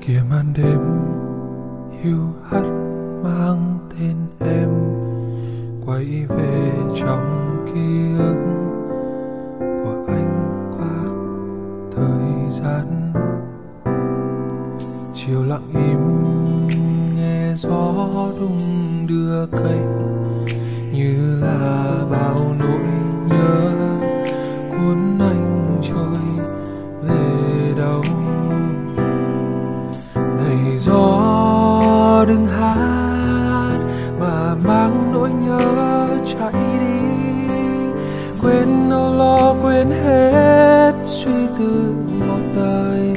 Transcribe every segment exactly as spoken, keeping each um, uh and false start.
Kìa màn đêm hiu hắt mang tên em quay về trong ký ức của anh qua thời gian. Chiều lặng im nghe gió đung đưa cây, như là bao nỗi nhớ cuốn anh trôi về đâu. Này gió đừng hát mà mang nỗi nhớ chạy đi, quên âu lo quên hết suy tư một đời.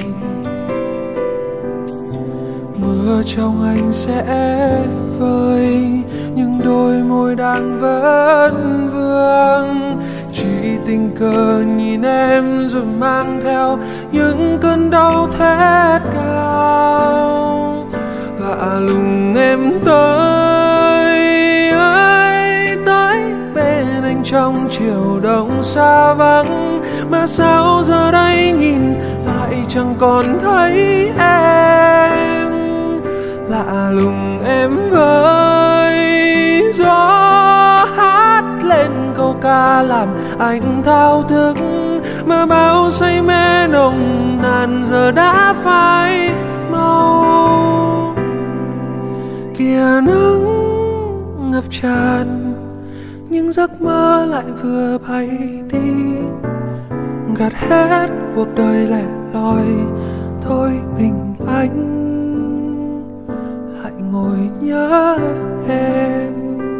Mưa trong anh sẽ vơi, nhưng đôi môi đang vẫn vương. Chỉ tình cờ nhìn em rồi mang theo những cơn đau thét cao. Lạ lùng em tới ơi tới bên anh trong chiều đông xa vắng, mà sao giờ đây nhìn lại chẳng còn thấy em. Lạ lùng em với gió hát lên câu ca làm anh thao thức, mà bao say mê nồng nàn giờ đã phai màu. Kìa nắng ngập tràn, nhưng giấc mơ lại vừa bay đi, gạt hết cuộc đời lẻ loi. Thôi mình anh lại ngồi nhớ em.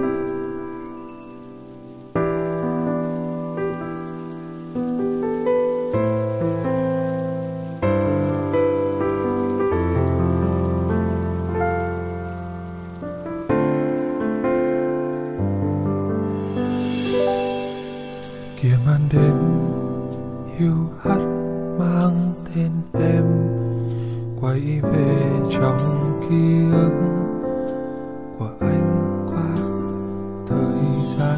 Kìa màn đêm hiu hắt mang tên em quay về trong ký ức của anh qua thời gian.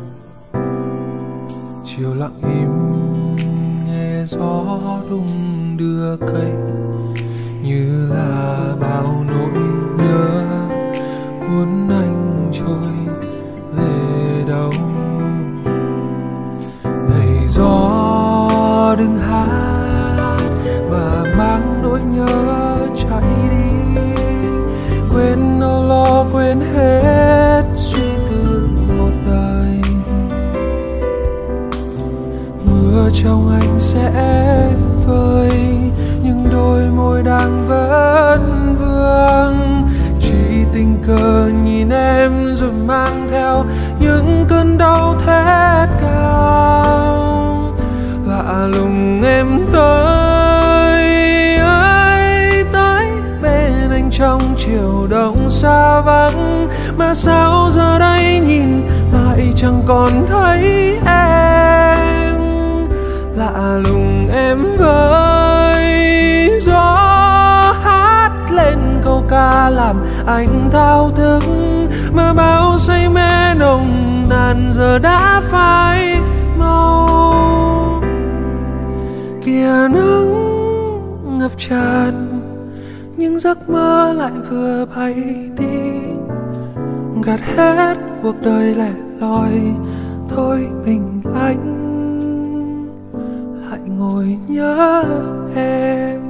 Chiều lặng im nghe gió đung đưa cây, như là bao nỗi nhớ cuốn anh trôi về đâu. Này gió đừng hát mà mang nỗi nhớ chạy đi, quên âu lo quên hết suy tư một đời. Mưa trong anh sẽ vơi, nhưng đôi môi đang vẫn vương. Chỉ tình cờ nhìn em rồi mang theo những cơn đau thét cao. Lạ lùng em tới ơi tới bên anh trong chiều đông xa vắng, mà sao giờ đây nhìn lại chẳng còn thấy em. Lạ lùng em với gió hát lên câu ca làm anh thao thức, mà bao say mê nồng nàn giờ đã phai màu. Kìa nắng ngập tràn, nhưng giấc mơ lại vừa bay đi, gạt hết cuộc đời lẻ loi. Thôi mình anh lại ngồi nhớ em.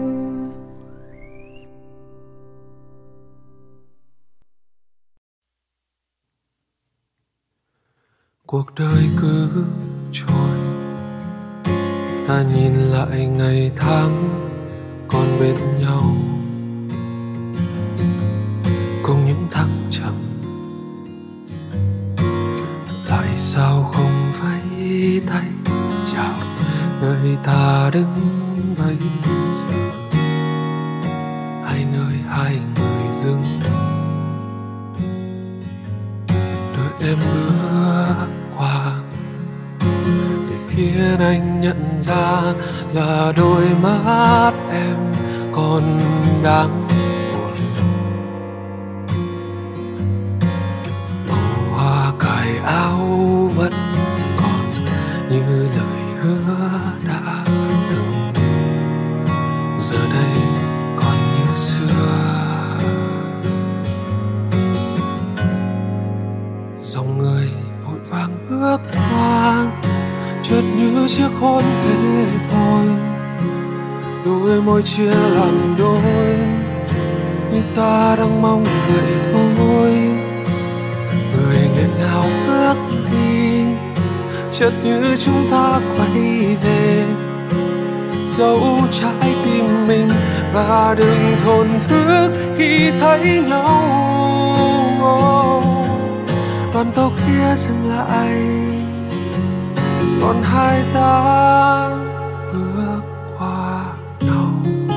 Cuộc đời cứ trôi, ta nhìn lại ngày tháng còn bên nhau, cùng những thăng trầm. Tại sao không vẫy tay chào nơi ta đứng bây giờ? Hai nơi hai người dưng đợi em bước qua, để khiến anh nhận ra là đôi mắt em còn đáng buồn. Màu hoa cài áo vẫn còn như lời hứa đã từng, giờ đây còn như xưa. chiếc hôn thế thôi, đôi môi chia làm đôi, như ta đang mong vậy thôi. Người nghẹn ngào bước đi, chợt như chúng ta quay về, giấu trái tim mình và đừng thổn thức khi thấy nhau. Đoàn tàu kia dừng lại, còn hai ta bước qua nhau.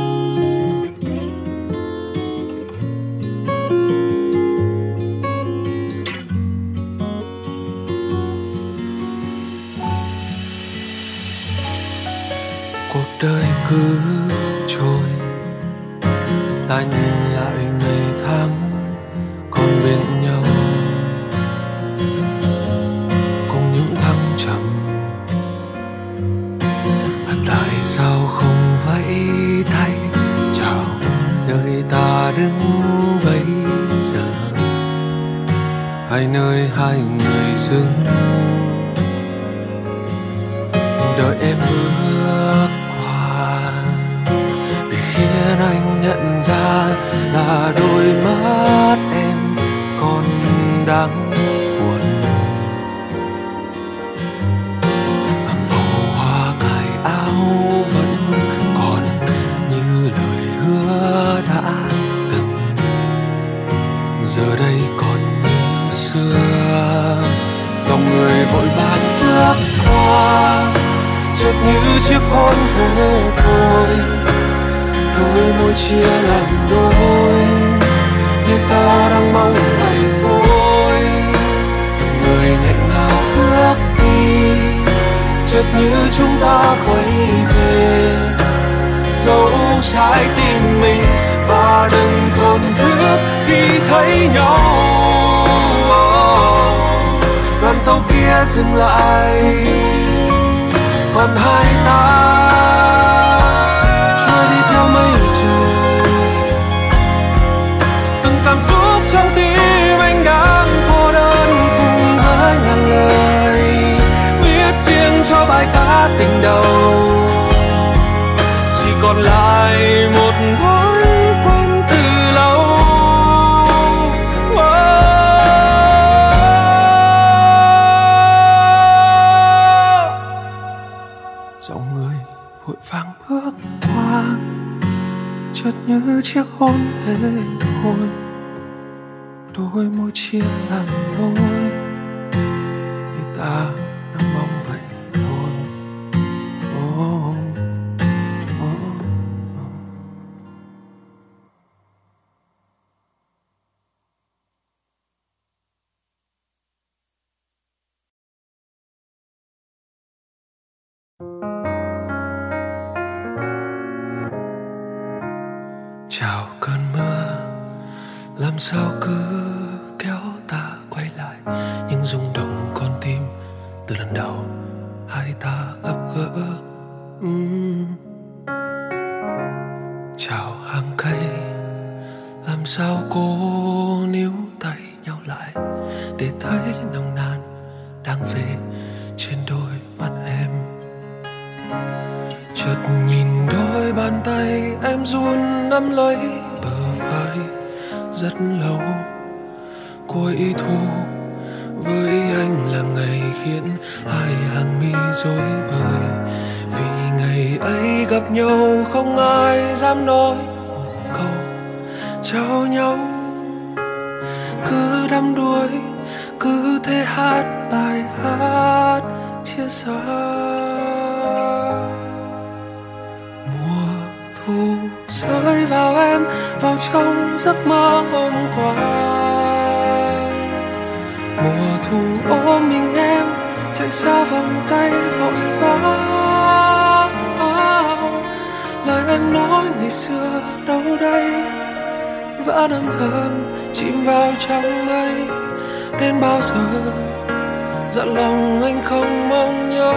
Cuộc đời cứ trôi, ta nhìn lại ngày tháng còn bên nhau, cùng những thăng trầm. Và tại sao không vẫy tay chào nơi ta đứng bây giờ, hai nơi hai người dừng đợi em bước qua, để khiến anh nhận ra là đôi mắt em còn đang buồn. Và màu hoa cài áo vẫn còn như lời hứa đã từng, giờ đây còn như xưa. Dòng người vội vàng bước qua, chợt như chiếc hôn thế thôi, đôi môi chia làm đôi, như ta đang mong vậy thôi. Người nghẹn ngào bước đi, chợt như chúng ta quay về, giấu trái tim mình và đừng thổn thức khi thấy nhau. Đoàn tàu kia dừng lại, còn hai ta trôi đi theo mây trời. Từng cảm xúc trong tim anh đang cô đơn cùng với ngàn lời, viết riêng cho bài ca tình đầu. Chỉ còn lại một thói quen từ lâu. Dòng người vội vàng bước qua, chợt như chiếc hôn thế thôi, đôi môi chia làm đôi, như ta đang mong vậy thôi. Oh, oh, oh. Chào cơn mưa, làm sao cứ kéo ta quay lại những rung động con tim từ lần đầu hai ta gặp gỡ. uhm. Chào hàng cây, làm sao cô níu tay nhau lại để thấy nồng nàn đang về trên đôi mắt em. Chợt nhìn đôi bàn tay em run nắm lấy bờ vai rất lâu. Cuối thu với anh là ngày khiến hai hàng mi rối bời, vì ngày ấy gặp nhau không ai dám nói một câu chào nhau. Cứ đắm đuối, cứ thế hát bài hát chia xa. Thu rơi vào em, vào trong giấc mơ hôm qua. Mùa thu ôm mình em, chạy xa vòng tay vội vã. Lời em nói ngày xưa đâu đây, vẫn âm thầm chìm vào trong mây. Đến bao giờ dặn lòng anh không mong nhớ.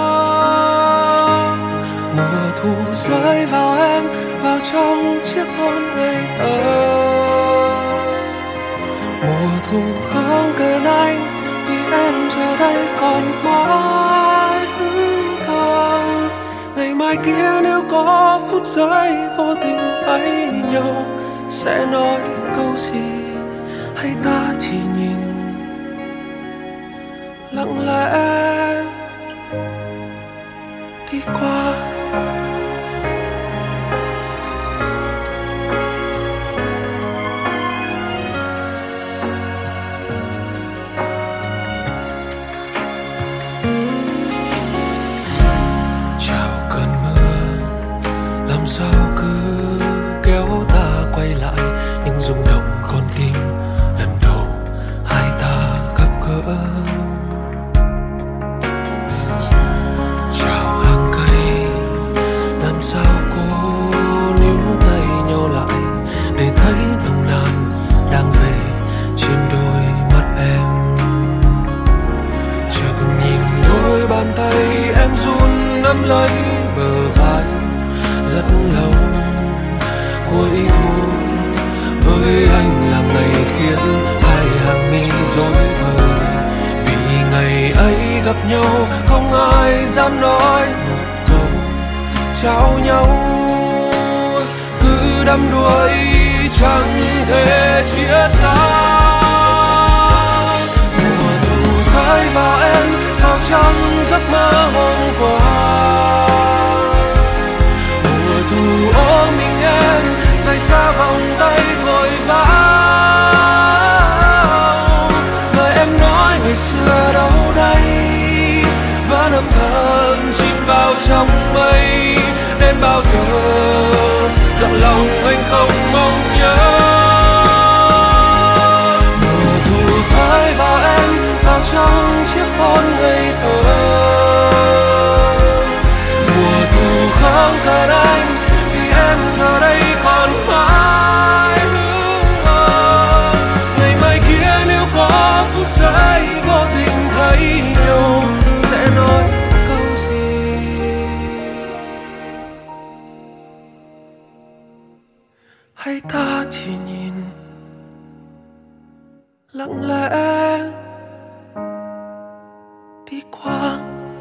Mùa thu rơi vào em, vào trong chiếc hôn ngây thơ. Mùa thu không cần anh, vì em giờ đây còn mãi hững hờ. mai kia nếu có phút giây vô tình thấy nhau sẽ nói câu gì, hay ta chỉ nhìn lặng lẽ đi qua. Sao cứ kéo ta quay lại những rung động con tim lần đầu hai ta gặp gỡ. Chào hàng cây, làm sao cô níu tay nhau lại để thấy nồng nàn đang về trên đôi mắt em. Chợt nhìn đôi bàn tay em run nắm lấy bờ vai rất lâu. Cuối thu với anh là ngày khiến hai hàng mi rối bời, vì ngày ấy gặp nhau không ai dám nói một câu chào nhau. Cứ đắm đuối chẳng thể chia xa. Mùa thu rơi vào em vào trong giấc mơ hôm qua. Thu ôm mình em rời xa vòng tay vội vã. Lời em nói ngày xưa đâu đây vẫn âm thầm chìm vào trong mây. Đến bao giờ dặn lòng anh không mong nhớ. Mùa thu rơi vào em vào trong chiếc hôn ngây thơ. Mùa thu không cần anh giờ đây còn mãi. Ngày mai kia nếu có phút giây vô tình thấy nhau sẽ nói câu gì, hay ta chỉ nhìn lặng lẽ đi qua.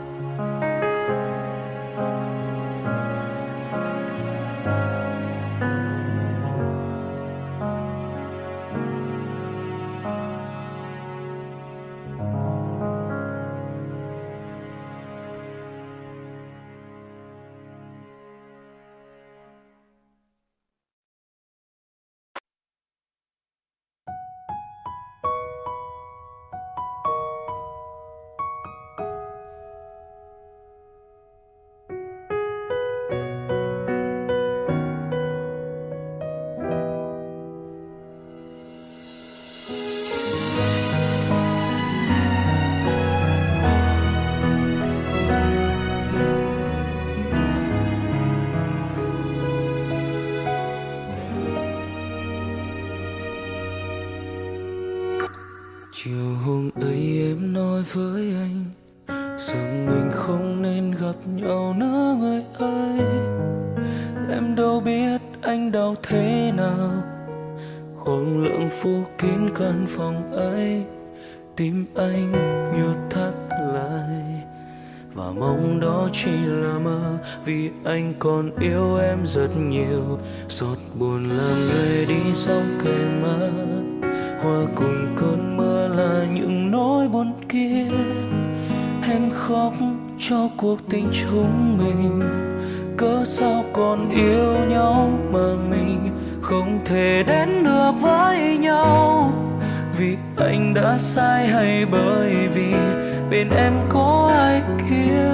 Chiều hôm ấy em nói với anh rằng mình không nên gặp nhau nữa người ơi. Em đâu biết anh đau thế nào, khoảng lặng phủ kín căn phòng ấy. Tim anh như thắt lại và mong đó chỉ là mơ, vì anh còn yêu em rất nhiều. Giọt buồn làm người đi sóng kề mắt, hòa cùng cơn mưa là những nỗi buồn kia. Em khóc cho cuộc tình chúng mình, cớ sao còn yêu nhau mà mình không thể đến được với nhau. Vì anh đã sai hay bởi vì bên em có ai kia?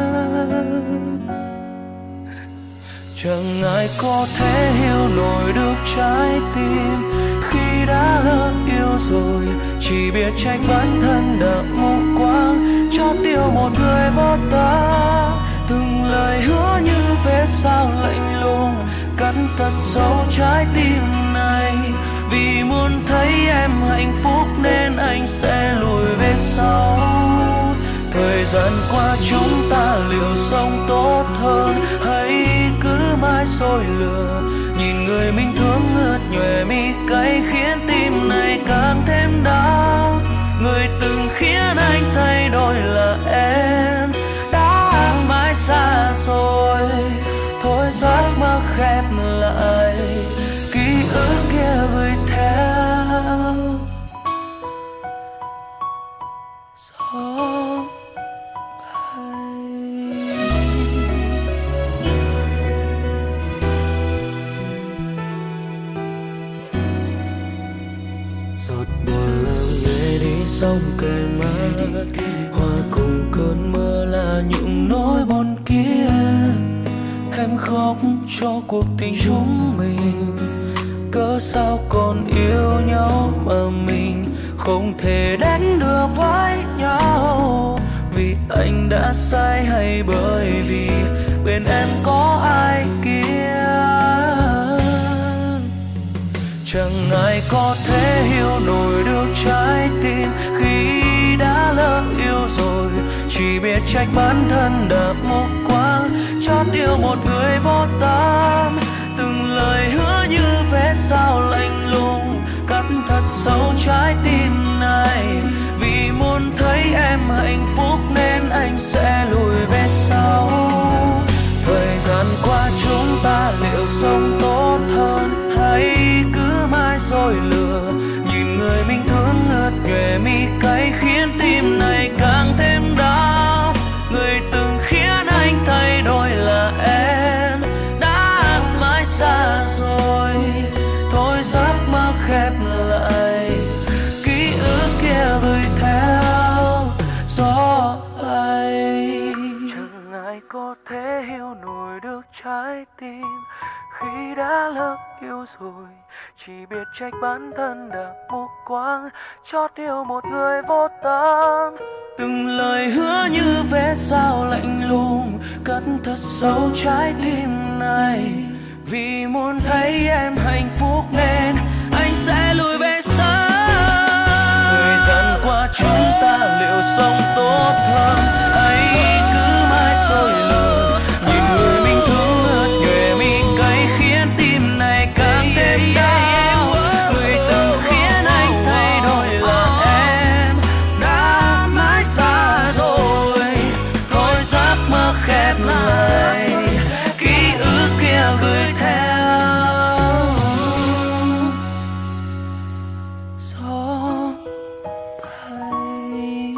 Chẳng ai có thể hiểu nổi được trái tim khi đã lỡ yêu rồi, chỉ biết trách bản thân đã mù quáng chót yêu một người vô ta. Từng lời hứa như vết dao lạnh lùng cắn thật sâu trái tim này. Vì muốn thấy em hạnh phúc nên anh sẽ lùi về sau. Thời gian qua chúng ta liệu sống tốt hơn hay cứ mãi dối lừa? Nhìn người mình thương ngước nhòe mi cay khiến tim này càng thêm đau. Người từng khiến anh thay đổi là em đã mãi xa rồi. giấc mơ khép lại, ký ức kia gửi theo gió bay. Giọt buồn làm nhẹ đi sông kề má, hòa cùng cơn mưa là những nỗi buồn kia. Em khóc cho cuộc tình chúng mình, cớ sao còn yêu nhau mà mình không thể đến được với nhau. Vì anh đã sai hay bởi vì bên em có ai kia? Chẳng ai có thể hiểu nổi được trái tim khi đã lỡ yêu rồi. Chỉ biết trách bản thân đã mù quáng, chót yêu một người vô tâm. Từng lời hứa như vết dao lạnh lùng, cắt thật sâu trái tim này. Vì muốn thấy em hạnh phúc nên anh sẽ lùi về sau. Thời gian qua chúng ta liệu sống tốt hơn hay cứ mãi dối lừa? Nhìn người mình thương ngợt nhòe mi cay khiến tim này càng thêm đau. Người từng khiến anh thay đổi là em đã mãi xa rồi. Thôi giấc mơ khép lại, ký ức kia gửi theo gió bay. Chẳng ai có thể hiểu nổi được trái tim khi đã lỡ yêu rồi. Chỉ biết trách bản thân đã mù quáng, chót yêu một người vô tâm. Từng lời hứa như vết dao lạnh lùng, cắt thật sâu trái tim này. Vì muốn thấy em hạnh phúc nên anh sẽ lùi về sau. Thời gian qua chúng ta liệu sống tốt hơn hay cứ mãi dối lừa? Nhìn người mình thương ướt nhòe mi cay khiến tim này càng thêm đau. Người từng khiến anh thay đổi là em đã mãi xa rồi. Thôi giấc mơ khép lại, ký ức kia gửi theo gió bay.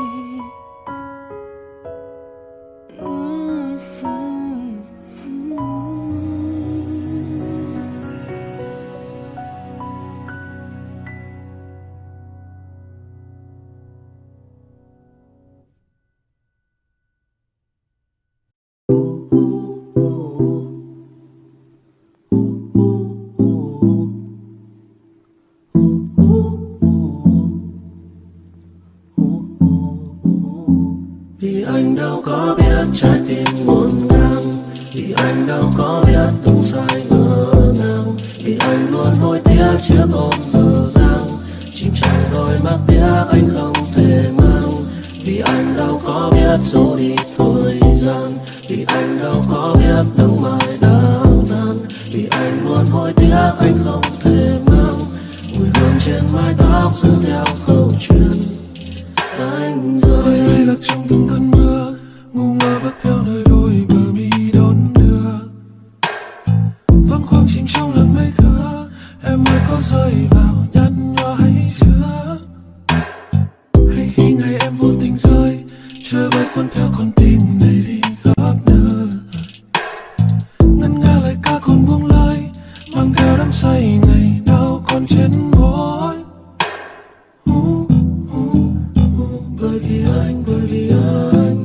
Vì anh đâu có biết trái tim ngổn ngang, vì anh đâu có biết đúng sai ngỡ ngàng. Vì anh luôn hối tiếc chiếc ôm dở dang, chìm trong đôi mắt biết anh không thể mang. Vì anh đâu có biết dỗ đi thời gian, vì anh đâu có biết nắng mai đang tan. Vì anh luôn hối tiếc anh không thể mang mùi hương trên mái tóc giữ theo câu chuyện anh rơi. Hay lạc trong từng cơn mưa, ngu ngơ bước theo nơi đôi bờ mi đón đưa. Vắng khoang chìm trong lần mây thưa, em ơi có rơi vào nhăn nhó hay chưa? Hay khi ngày em vô tình rơi, chơi bay cuốn theo con tim này đi khắp nơi. Ngân nga lời ca còn buông lời, mang theo đắm say ngày nào còn trên môi. Uh, uh, uh, bởi vì anh, bởi vì anh.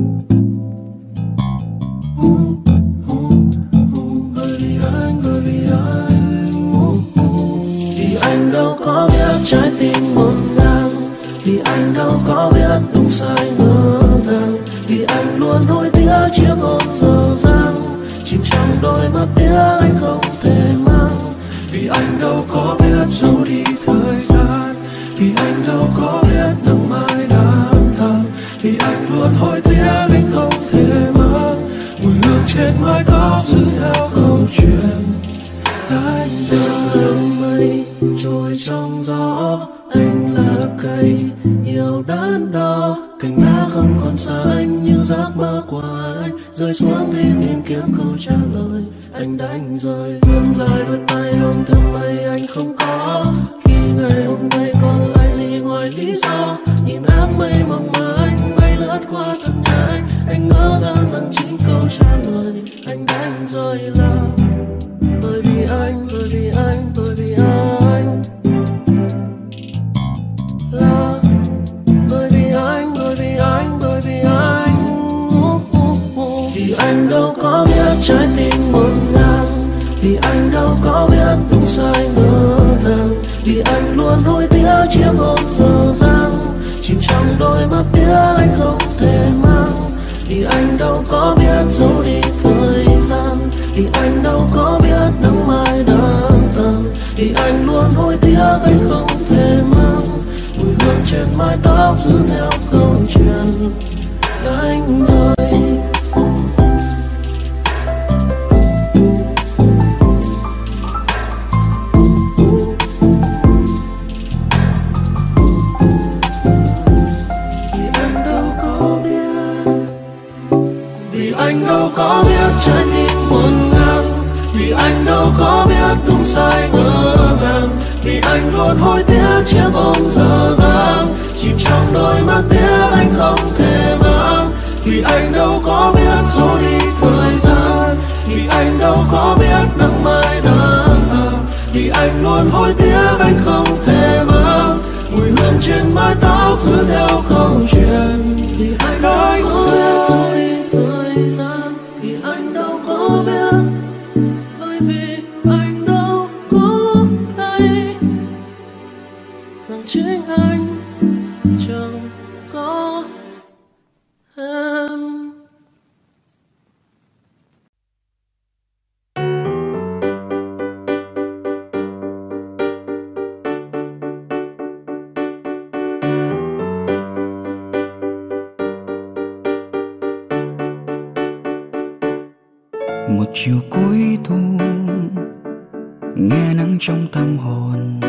Uh, uh, uh, bởi vì anh, bởi vì anh. Uh, uh. Vì anh đâu có biết trái tim ngổn ngang, vì anh đâu có biết đúng sai ngỡ ngàng. Vì anh luôn hối tiếc chiếc ôm dở dang, chìm trong đôi mắt biết anh không thể mang. Vì anh đâu có biết dẫu đi thời gian, vì anh đâu có biết nắng mai đang thăng. Vì anh luôn hối tiếc anh không thể mang mùi hương trên mái tóc giữ theo câu chuyện anh từng mây trôi trong gió. Anh là cây yêu đắn đo, cành lá không còn xanh như giấc mơ của anh, rơi xuống đi tìm kiếm câu trả lời. Anh đánh rơi. Vươn dài đôi tay ôm thầm mây anh không có, khi ngày hôm nay còn lại gì ngoài lý do. Nhìn áng mây mỏng mà anh bay lướt qua thân nhà anh, anh ngỡ ra rằng chính câu trả lời anh đánh rơi là bởi vì anh, bởi vì anh, bởi vì anh là bởi vì anh, bởi vì anh, bởi vì anh uh, uh, uh. Vì anh đâu có biết trái tim ngổn ngang, vì anh đâu có biết đúng sai ngỡ ngàng, vì anh luôn nuối tiếc chiếc hôn dở dang chìm trong đôi mắt tiếc anh không thể mang. Vì anh đâu có biết giấu đi thời gian, vì anh đâu có biết nắng mai đang tàn, vì anh luôn nuối tiếc anh không thể mang mùi hương trên mái tóc giữ theo câu chuyện đánh rơi. Anh đâu có biết trái tim ngổn ngang, vì anh đâu có biết đúng sai ngỡ ngàng, vì anh luôn hối tiếc chiếc hôn dở dang chìm trong đôi mắt tiếc anh không thể mang. Vì anh đâu có biết giấu đi thời gian, vì anh đâu có biết nắng mai đang tàn, vì anh luôn hối tiếc anh không thể mang mùi hương trên mái tóc giữ theo câu chuyện. Vì anh đâu có biết giấu đi thời gian, vì anh đâu có biết, bởi vì anh đâu có hay rằng chính anh chẳng có em. Một chiều cuối thu nghe nắng trong tâm hồn,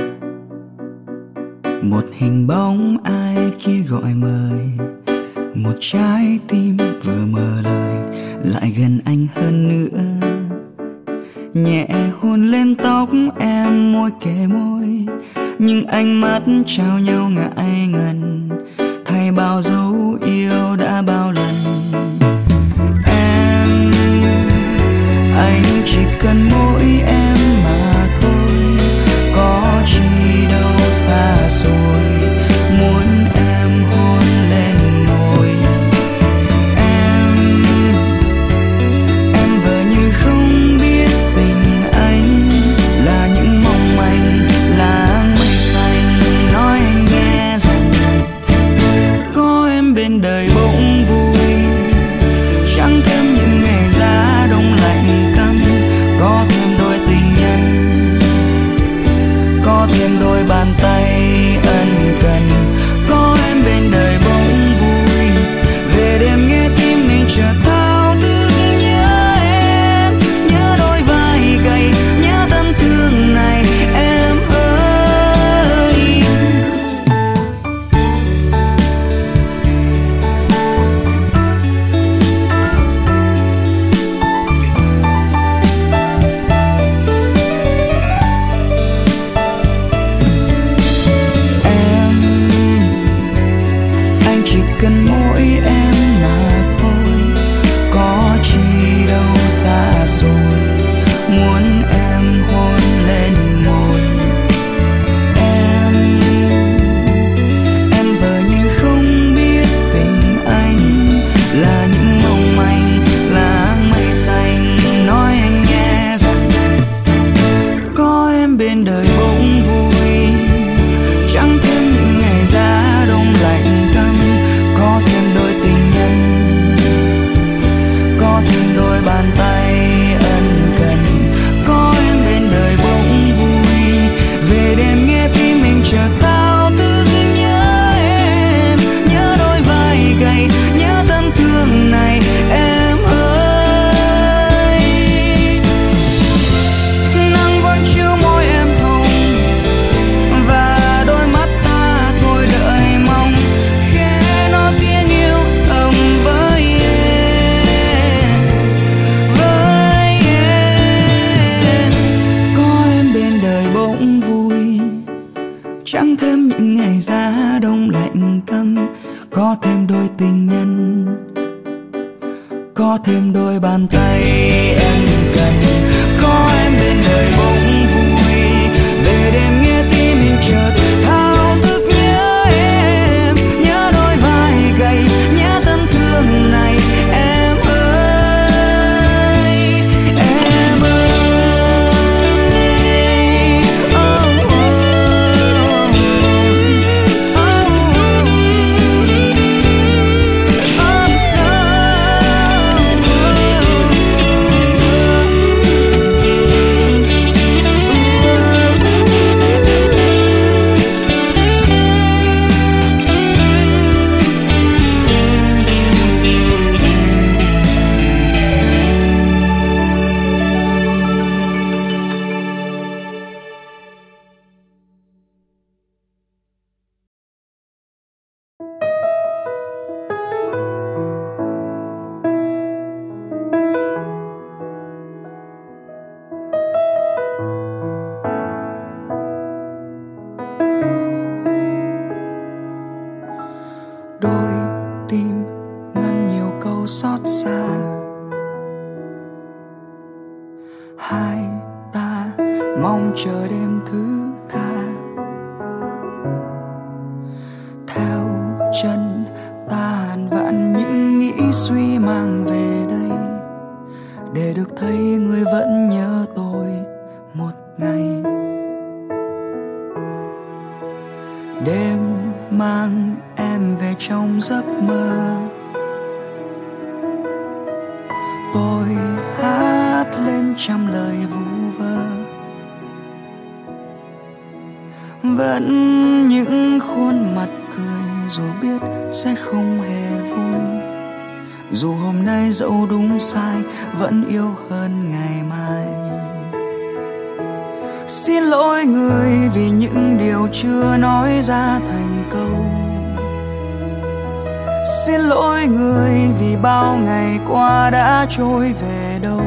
một hình bóng ai kia gọi mời, một trái tim vừa mở lời lại gần anh hơn nữa. Nhẹ hôn lên tóc em môi kề môi, nhưng ánh mắt trao nhau ngại ngần, thay bao dấu yêu đã bao lần. Anh chỉ cần mỗi em mà thôi, có chi đâu xa xôi, muốn em hôn lên môi em. Em vờ như không biết tình anh là những mong manh, là mây xanh. Nói anh nghe rằng có em bên đời bỗng vui, chẳng thêm những ngày giá đông lạnh căm, có thêm đôi tình nhân, có thêm đôi bàn tay ân cần. Có em bên đời bỗng vui, về đêm nghe tim mình chợt thao thức nhớ em, nhớ đôi vai gầy, nhớ thân thương này em ơi. Cần mỗi em mà thôi, có chi đâu xa xôi, muốn em hôn lên môi em. Em vờ như không biết tình anh là những mong manh, là mây xanh. Nói anh nghe rằng có em bên đời bỗng vui, chẳng thêm những ngày giá đông lạnh căm, có thêm đôi tình nhân, có thêm đôi bàn tay ân cần. Có em bên đời bỗng vui, về đêm nghe tim mình chợt thao thức nhớ em, nhớ đôi vai gầy, nhớ thân thương này em ơi. Nắng vẫn chiếu môi em hồng thêm đôi bàn tay em cần. Có em bên đời bỗng vui, về đêm nghe tim mình chợt thao thức nhớ em, nhớ đôi vai gầy, nhớ thân thương này em ơi, em ơi. Oh, oh, oh, đôi tim ngăn nhiều câu xót xa, hai ta mong chờ đêm thứ tha. Theo chân ta hàn vạn những nghĩ suy mang về đây, để được thấy người vẫn nhớ tôi một ngày. Đêm mang em về trong giấc mơ, tôi hát lên trăm lời vu vơ. Vẫn những khuôn mặt cười dù biết sẽ không hề vui, dù hôm nay dẫu đúng sai vẫn yêu hơn ngày mai. Xin lỗi người vì những điều chưa nói ra thành câu, xin lỗi người vì bao ngày qua đã trôi về đâu.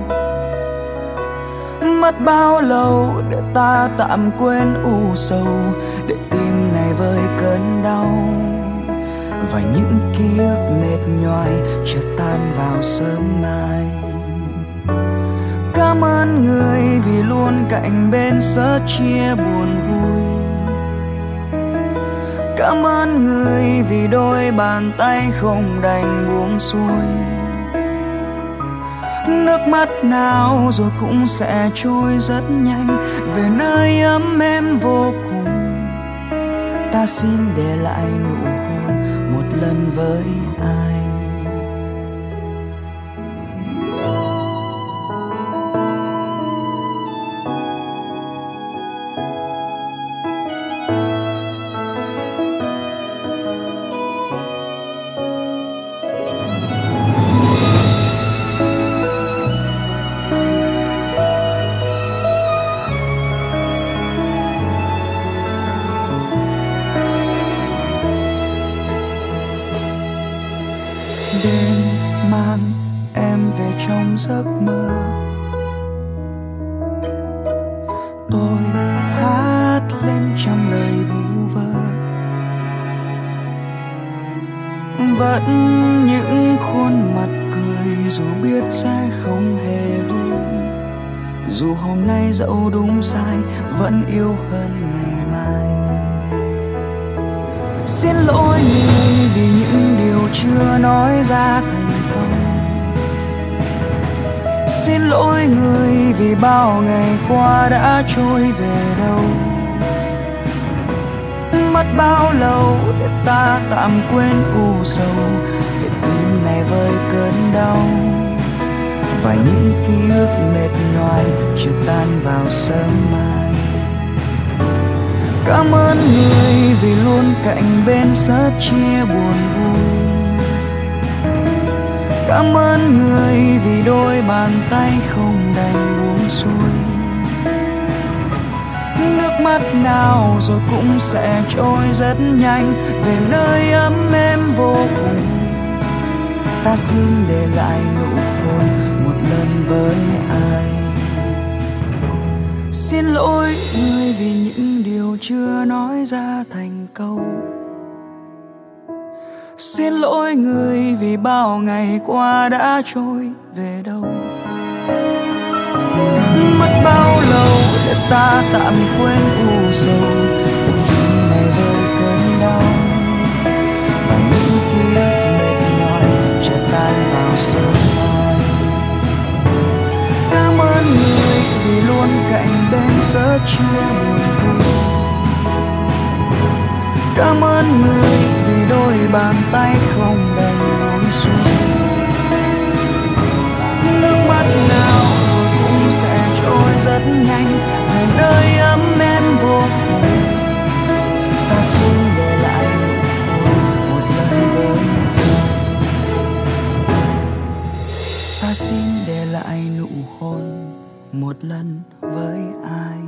Mất bao lâu để ta tạm quên u sầu, để tim này vơi cơn đau, và những ký ức mệt nhoài chợt tan vào sớm mai. Cảm ơn người vì luôn cạnh bên sớt chia buồn vui. Cảm ơn người vì đôi bàn tay không đành buông xuôi. Nước mắt nào rồi cũng sẽ trôi rất nhanh về nơi ấm êm vô cùng. Ta xin để lại nụ hôn một lần với ai. Đêm mang em về trong giấc mơ, tôi hát lên trăm lời vu vơ. Vẫn những khuôn mặt cười dù biết sẽ không hề vui, dù hôm nay dẫu đúng sai vẫn yêu hơn ngày mai. Xin lỗi người vì những điều chưa nói ra thành câu, xin lỗi người vì bao ngày qua đã trôi về đâu. Mất bao lâu để ta tạm quên u sầu, để tim này vơi cơn đau, và những ký ức mệt nhoài chưa tan vào sớm mai. Cảm ơn người vì luôn cạnh bên sớt chia buồn vui. Cảm ơn người vì đôi bàn tay không đành buông xuôi. Nước mắt nào rồi cũng sẽ trôi rất nhanh về nơi ấm êm vô cùng. Ta xin để lại nụ hôn một lần với ai. Xin lỗi người vì những điều chưa nói ra thành câu, Xin lỗi người vì bao ngày qua đã trôi về đâu. Mất bao lâu để ta tạm quên u sầu, đêm này vơi cơn đau và những ký ức mệt nhòi chợt tan vào sương mai. Cảm ơn người vì luôn cạnh bên sớt chia buồn vui. Cảm ơn người vì đôi bàn tay không đành buông xuôi. Nước mắt nào rồi cũng sẽ trôi rất nhanh về nơi ấm êm vô cùng. Ta xin để lại nụ hôn một lần với ai. Ta xin để lại nụ hôn một lần với ai.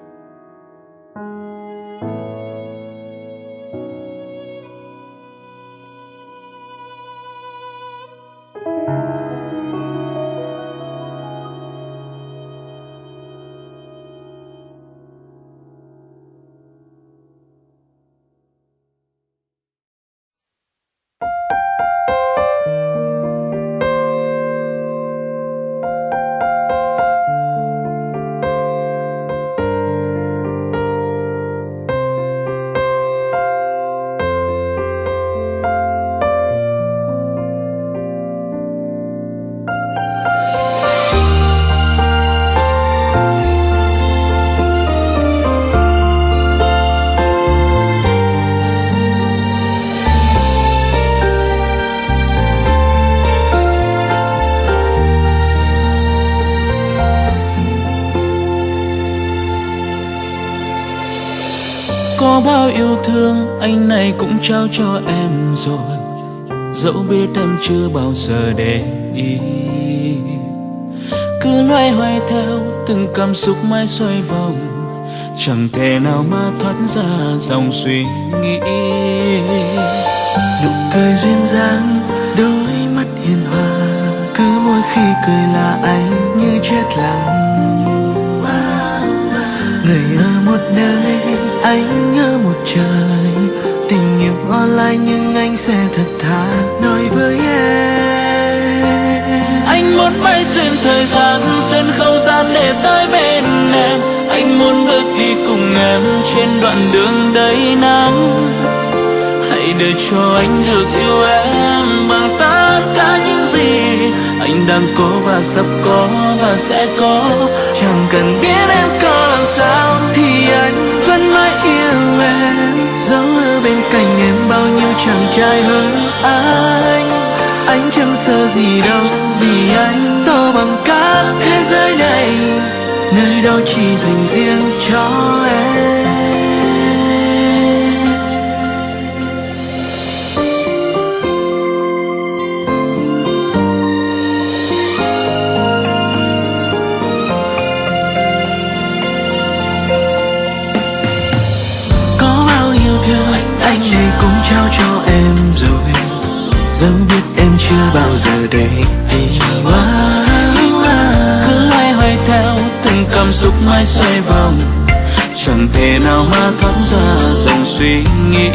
Có bao yêu thương anh này cũng trao cho em rồi, dẫu biết em chưa bao giờ để ý. Cứ loay hoay theo từng cảm xúc mãi xoay vòng, chẳng thể nào mà thoát ra dòng suy nghĩ. Nụ cười duyên dáng, đôi mắt hiền hòa, cứ mỗi khi cười là anh như chết lặng. Người ở một nơi, anh ở một trời, tình yêu online nhưng anh sẽ thật thà nói với em. Anh muốn bay xuyên thời gian, xuyên không gian để tới bên em. Anh muốn bước đi cùng em trên đoạn đường đầy nắng. Hãy để cho anh được yêu em bằng tất cả những gì anh đang có và sắp có và sẽ có. Chẳng cần biết em có làm sao thì anh vẫn mãi yêu em, dẫu ở bên cạnh em bao nhiêu chàng trai hơn anh. Anh chẳng sợ gì đâu vì anh to bằng cả thế giới này, nơi đó chỉ dành riêng cho em. Anh này cũng trao cho em rồi, dẫu biết em chưa bao giờ để ý. Cứ loay hoay theo từng cảm xúc mãi xoay vòng, chẳng thể nào mà thoát ra dòng suy nghĩ.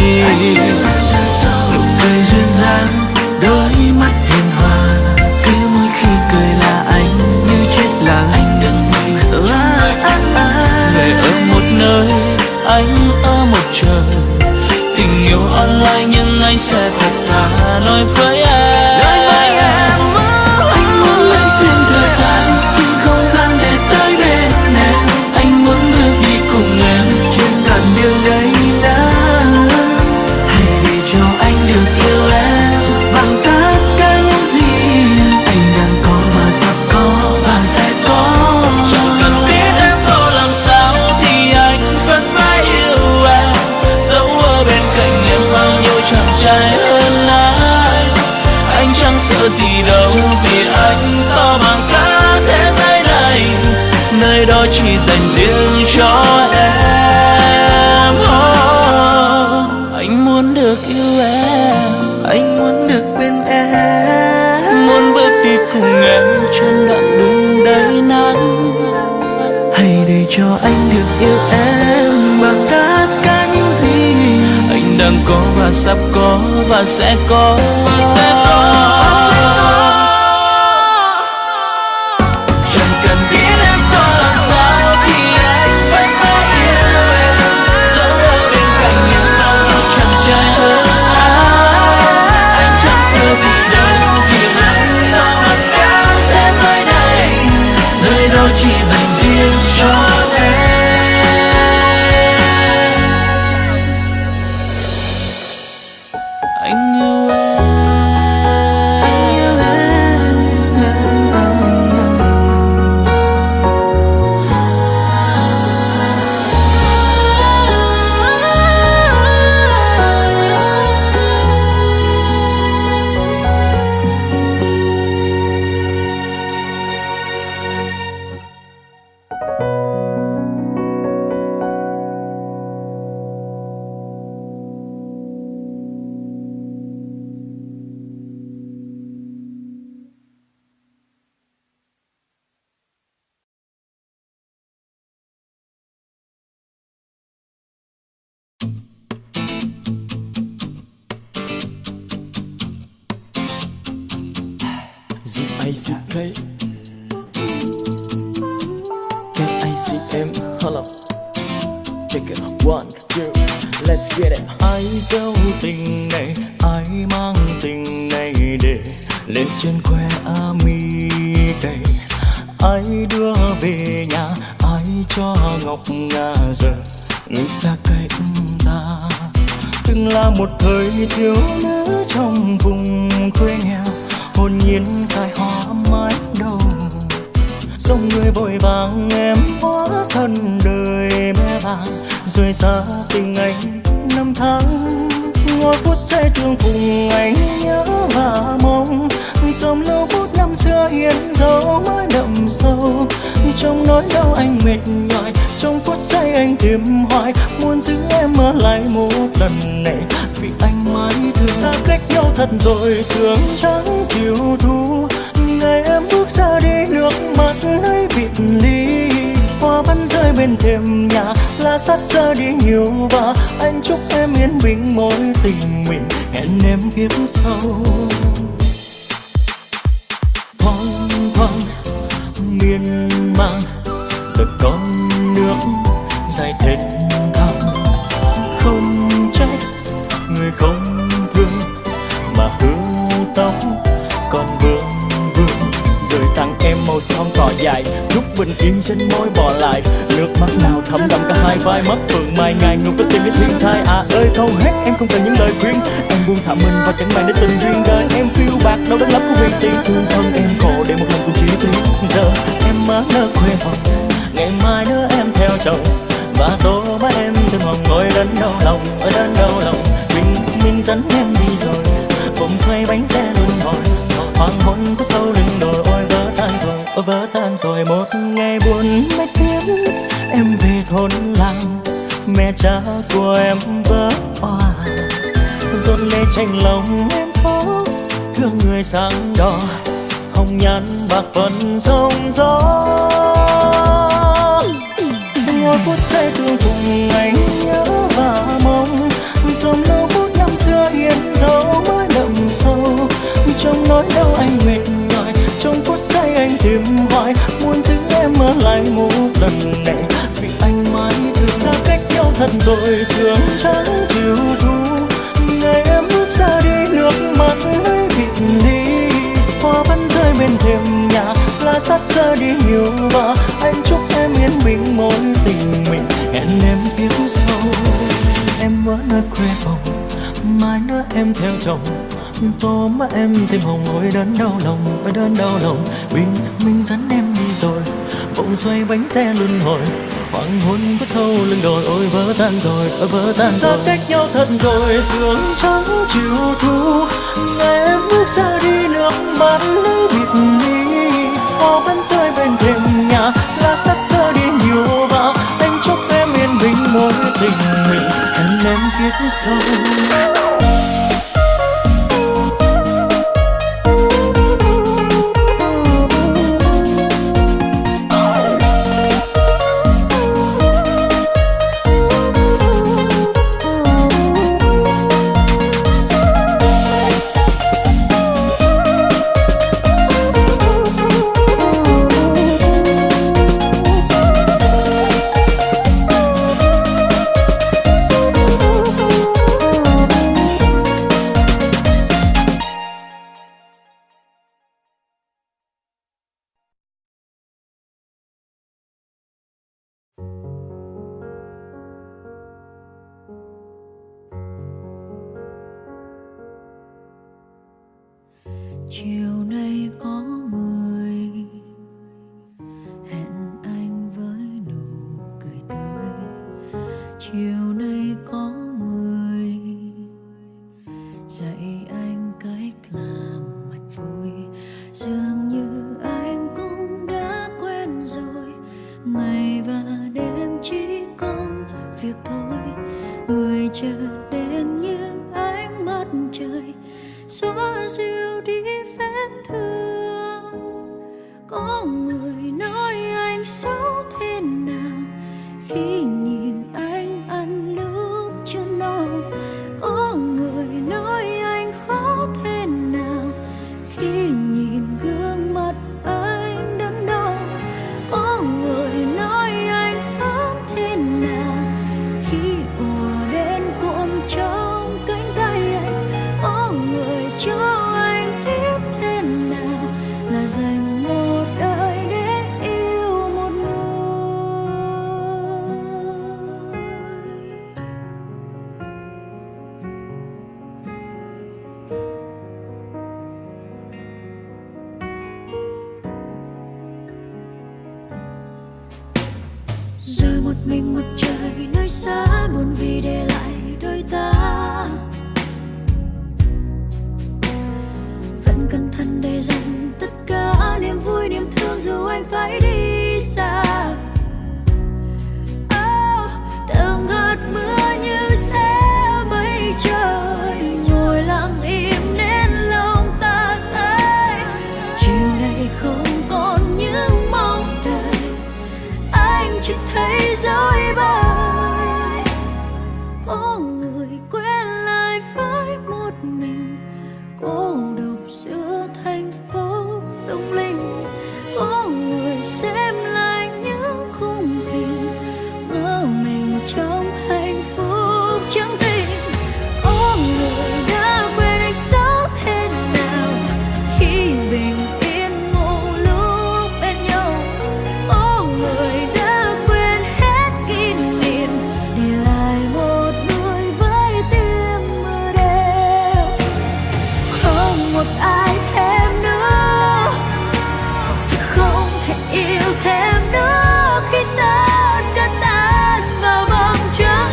Nụ cười duyên dáng, đôi mắt hiền hòa, cứ mỗi khi cười là anh như chết lặng. Anh đừng mong người ở một nơi, anh ở một trời, tình yêu online nhưng anh sẽ thật thà nói với em. Nói với em, anh muốn bay xuyên thời gian, xuyên không gian để tới bên em. Anh muốn bước đi cùng em trên đoạn đường đầy nắng. Hãy để cho anh được yêu em bằng tất cả những gì anh đang có và sắp có và sẽ có. Chẳng cần biết em có làm sao thì anh vẫn mãi yêu em, dẫu ở bên cạnh em bao nhiêu chàng trai hơn anh. Anh chẳng sợ gì đâu vì anh to bằng cả thế giới này, nơi đó chỉ dành riêng cho em. Oh, anh muốn được yêu em, anh muốn được bên em, muốn bước đi cùng em trên đoạn đường đầy nắng. hãy để cho anh được yêu em bằng tất cả những gì anh đang có và và sắp có và sẽ có và sẽ có. Chẳng cần biết em có làm sao thì anh vẫn mãi yêu em, dẫu ở bên cạnh em bao nhiêu chàng trai hơn ai. Anh chẳng sợ gì đâu vì anh lo mặc cả thế giới này, nơi đâu chỉ dành riêng cho em. Anh yêu em, anh yêu em. Z A C K K A C M. Hello, check it, one, two, let's get it. Ai giấu tình này, ai mang tình này để lên trên khoe ami đây. Ai đưa về nhà, ai cho ngọc ngà giờ người xa cách ta. Từng là một thời thiếu nữ trong vùng quê nghèo, hồn nhiên cài hoa mái đầu. Dòng người vội vàng em hóa thân đời mẹ vàng, rời xa tình anh năm tháng. Ngồi phút giây thương cùng anh nhớ và mong, dòng lâu phút năm xưa hiến dấu mãi đậm sâu. Trong nỗi đau anh mệt nhòi, trong phút giây anh tìm hoài, muốn giữ em ở lại một lần này vì anh mãi thương. Xa cách nhau thật rồi, sương trắng chiều thu, ngày em bước ra đi nước mắt ấy biệt ly. Hoa vẫn rơi bên thềm nhà, lá sát xa đi nhiều và anh chúc em yên bình mối tình mình, hẹn em kiếp sau. Thoáng thoáng miên man giờ con nước dài thênh thang, không trách người không thương mà hư tóc còn vương vương. Gửi tặng em màu son cỏ dài, lúc bình yên trên môi bỏ lại nước mắt nào thấm đậm cả hai vai mắt phượng mai ngày ngục với tim biết thiên thai. À ơi thâu hết em không cần những lời khuyên, em buông thả mình và chẳng bàn để tình duyên đời em phiêu bạc đâu đến lắm của vì tiền thương thân em khổ để một lần cùng chia tiếng. Giờ em má nỡ quê hồn, ngày mai nữa em theo chồng và tối má em từng hồng ngồi đến đau lòng ở đến đau lòng. Mình mình dẫn em đi rồi, vòng xoay bánh xe luân hồi, hoàng hôn có sâu lưng đồi. Ôi vỡ tan rồi, ôi vỡ tan rồi. Một ngày buồn mấy tiếng em về thôn làng, mẹ cha của em vỡ òa, dồn lệ tranh lòng em khó thương người sáng đỏ, hồng nhan bạc phần sông gió. Ngồi phút giây thương cùng anh nhớ và mong, dòng lâu phút năm xưa yên dấu mới đậm sâu. Trong nỗi đau anh mệt nhòi, trong phút giây anh tìm hoài, muốn giữ em ở lại một lần này vì anh mãi thương. Xa cách nhau thật rồi, sương trắng chiều thu, ngày em bước ra đi nước mắt ấy biệt ly. Hoa vẫn rơi bên thềm nhà, lá sát xa đi nhiều và anh chúc em yên bình mối tình mình, hẹn em kiếp sau. Em vẫn ở quê phòng, mai nữa em theo chồng, tô mắt em thêm hồng ôi đến đau lòng, ôi đến đau lòng. Bình minh dẫn em đi rồi, vòng xoay bánh xe luân hồi, hoàng hôn có sâu lưng đồi. Ôi vỡ tan rồi, ôi vỡ tan rồi. Xa cách nhau thật rồi, sương trắng chiều thu, ngày em bước ra đi nước mắt ấy biệt ly. Hoa vẫn rơi bên thềm nhà, lá sát xa đi nhiều và anh chúc em yên bình mối tình mình, hẹn em kiếp sau. chiều nay có người hẹn anh với nụ cười tươi. Chiều nay có người dạy anh cách làm mặt vui. Dường như anh cũng đã quen rồi, ngày và đêm chỉ có việc thôi. Người chợt đến như ánh mắt trời, xóa dịu đi vết thương. Có người nói anh xấu thế nào khi nhìn anh ăn lúc chưa no. Có người nói anh khó thế nào khi nhìn gương mặt anh đớn đau. Có người nói anh ấm thế nào khi ùa đến cuộn trong cánh tay anh. Có người cho anh biết thế nào là dành một đời để yêu một người. Rồi một mình một trời nơi xa buồn vì để lại đôi ta. Vẫn cẩn thận để dành tất cả niềm vui niềm thương dù anh phải đi xa. Oh, từng hạt mưa như sẽ mây trời, ngồi lặng im nên lòng ta thấy chiều nay không còn những mong đợi. Anh chỉ thấy dối bời. Có người quên lại với một mình, cô độc giữa thành phố lung linh. Có người xem lại những khung hình ngỡ mình trong hạnh phúc trắng tình. Có người đã quên anh xấu thế nào khi bình yên ngủ lúc bên nhau. Có người đã quên hết kỷ niệm để lại một người với tim mưa đêm. Không một ai thêm nữa, sẽ không thể yêu thêm nữa khi tất cả tan vào vòng trắng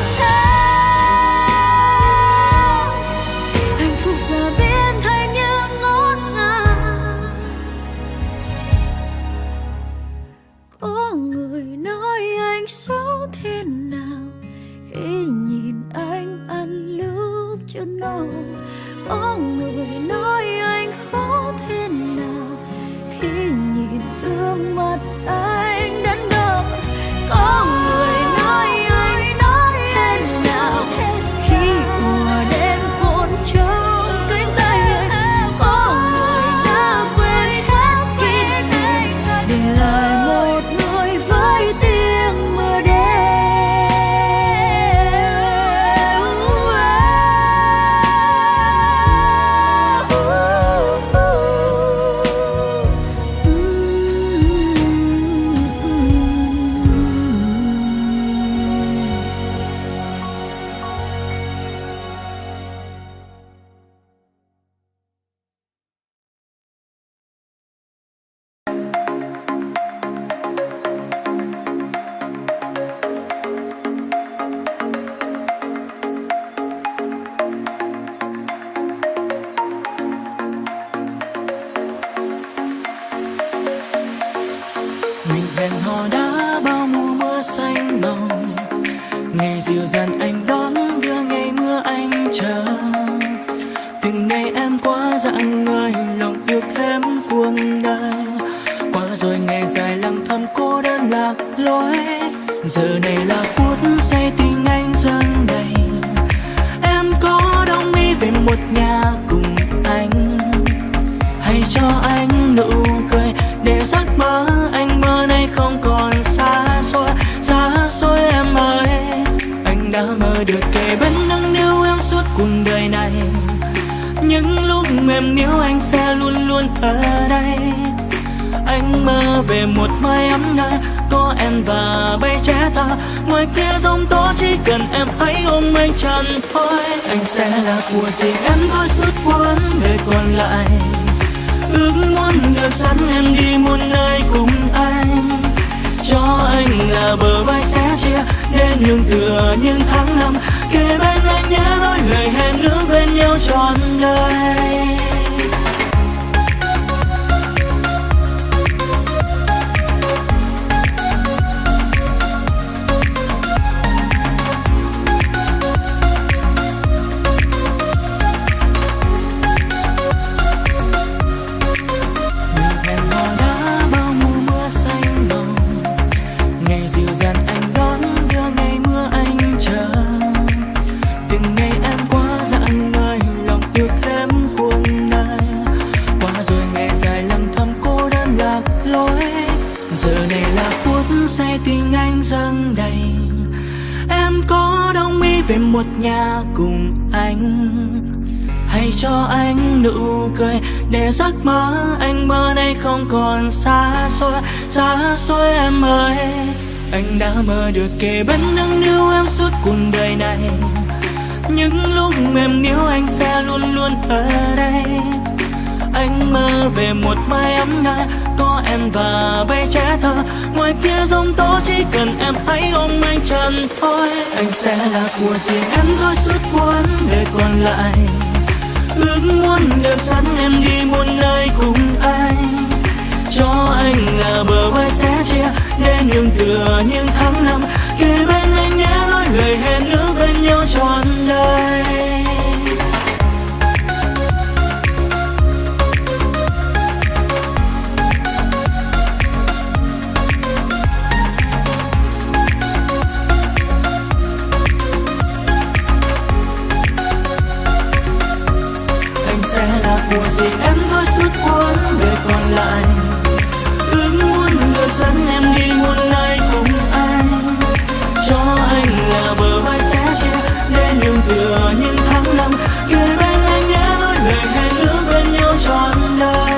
thang. Hạnh phúc giờ biến thành những ngổn ngang. Có người nói anh xấu thế nào khi nhìn anh ăn lúc chưa no. Có người nói anh khó thế nào khi nhìn gương mặt anh đắn đo. Có người nói anh nói thế nào khi ùa đến cuộn trong cánh tay anh. Có người đã quên hết kỷ niệm để lại một người với tiếng mưa đêm. Mình hẹn hò đã bao mùa mưa xanh nồng, ngày dịu dàng anh đón đưa ngày mưa anh chờ. Từng ngày em quá dặn người lòng yêu thêm cuộc đời. Qua rồi ngày dài lặng thầm cô đơn lạc lối. Giờ này là phút say tình anh dâng đầy. Em có đồng ý về một nhà cùng anh, hãy cho anh nụ cười để giấc mơ anh mơ nay không còn xa xôi. Xa xôi em ơi, anh đã mơ được kề bên nâng niu em suốt cuộc đời này. Những lúc mềm níu anh sẽ luôn luôn ở đây. Anh mơ về một mái ấm nơi có em và bay trẻ ta. Ngoài kia giông tố chỉ cần em hãy ôm anh chân thôi. Anh sẽ là của gì em thôi suốt quãng đời còn lại. ước muốn được dẫn em đi muôn nơi cùng anh, cho anh là bờ vai sẻ chia nên nhường tựa những tháng năm, kề bên anh nhớ nói lời hẹn ước bên nhau trọn đời. Say tình anh dâng đầy, em có đồng ý về một nhà cùng anh, hãy cho anh nụ cười để giấc mơ anh mơ nay không còn xa xôi, xa xôi em ơi. Anh đã mơ được kề bên nâng niu em suốt cuộc đời này, những lúc mềm níu anh sẽ luôn luôn ở đây. Anh mơ về một mái ấm ngại có em và bay trẻ thơ, ngoài kia giông tố chỉ cần em hãy ôm anh chân thôi. Anh sẽ là của riêng em thôi suốt quãng đời còn lại, ước muốn được dẫn em đi muôn nơi cùng anh, cho anh là bờ vai sẻ chia để nhường tựa những tháng năm, kề bên anh nhé nói lời hẹn ước bên nhau trọn đời. Sẽ là của riêng em thôi suốt quãng đời còn lại, ước muốn được dẫn em đi muôn nơi cùng anh, cho anh là bờ vai sẻ chia để nhường tựa những tháng năm, kề bên anh nhé nói lời hẹn ước bên nhau trọn đời.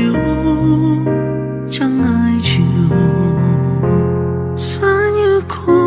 Chẳng ai hiểu, xa như cô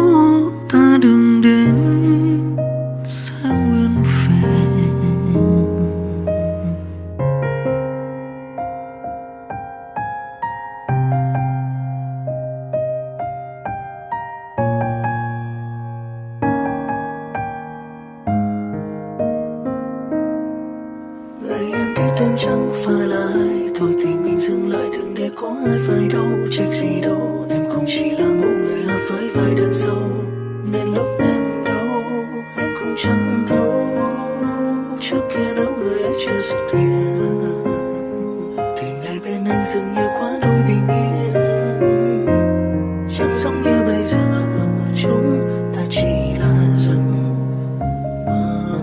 em chẳng phải là ai. Thôi thì mình dừng lại, đừng để có ai phải đâu. Trách gì đâu, em cũng chỉ là một người hát với vài đơn sâu. Nên lúc em đâu anh cũng chẳng thấu. Trước kia nếu người ấy chưa xuất hiện thì ngày bên anh dường như quá đôi bình yên. Chẳng giống như bây giờ chúng ta chỉ là giấc mơ.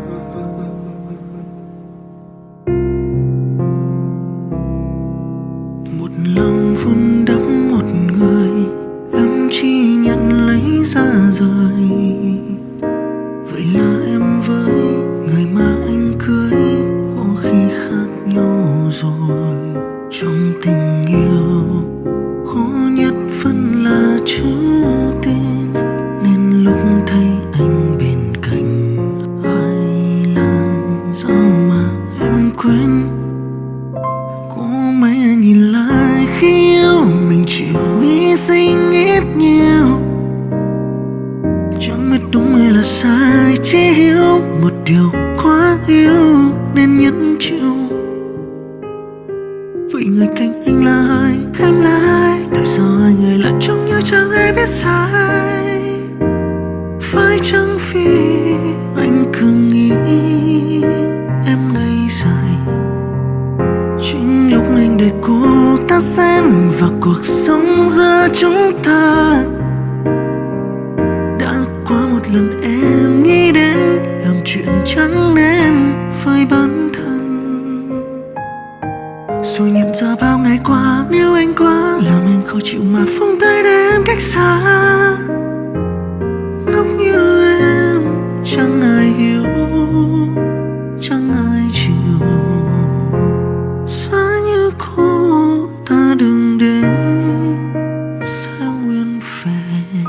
Một lòng vun đắp một người, em chỉ nhận lấy ra rời. Vậy là em với người mà anh cưới có khi khác nhau rồi. Trong tình yêu khó nhất vẫn là chữ tin, nên lúc thấy anh bên cạnh ai làm sao mà em quên. Có mấy anh nhìn lại khi yêu mình chịu hy sinh ít nhiều. Chẳng biết đúng hay là sai, chỉ hiểu một điều quá yêu nên nhẫn chịu. Vậy người cạnh anh là ai, em là ai? Tại sao hai người lại trông như chẳng ai biết sai? Phải chăng vì anh cứ nghĩ em ngây dại? Chính lúc anh để cô ta xen vào cuộc sống giữa chúng ta. Đã quá một lần em nghĩ đến làm chuyện chẳng nên với bản thân. Rồi nhận ra bao ngày qua nếu anh quá làm anh khó chịu mà phóng tay để em cách xa. Ngốc như em chẳng ai hiểu, chẳng ai chịu. Xa như cô ta đừng đến sẽ nguyên vẹn.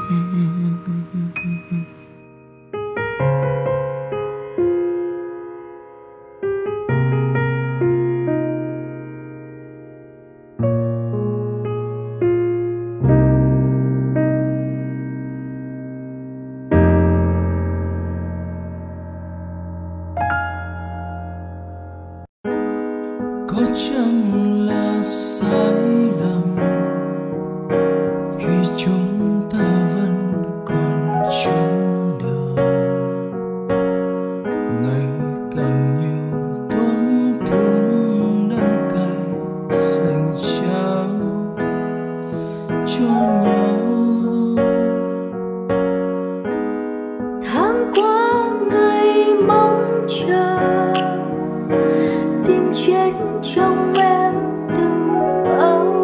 Có chăng là sai lầm khi chúng ta vẫn còn chung đường, ngày càng nhiều tổn thương đang cay dành trao cho nhau. Tháng qua ngày mong chờ, tim chết trong em từ bao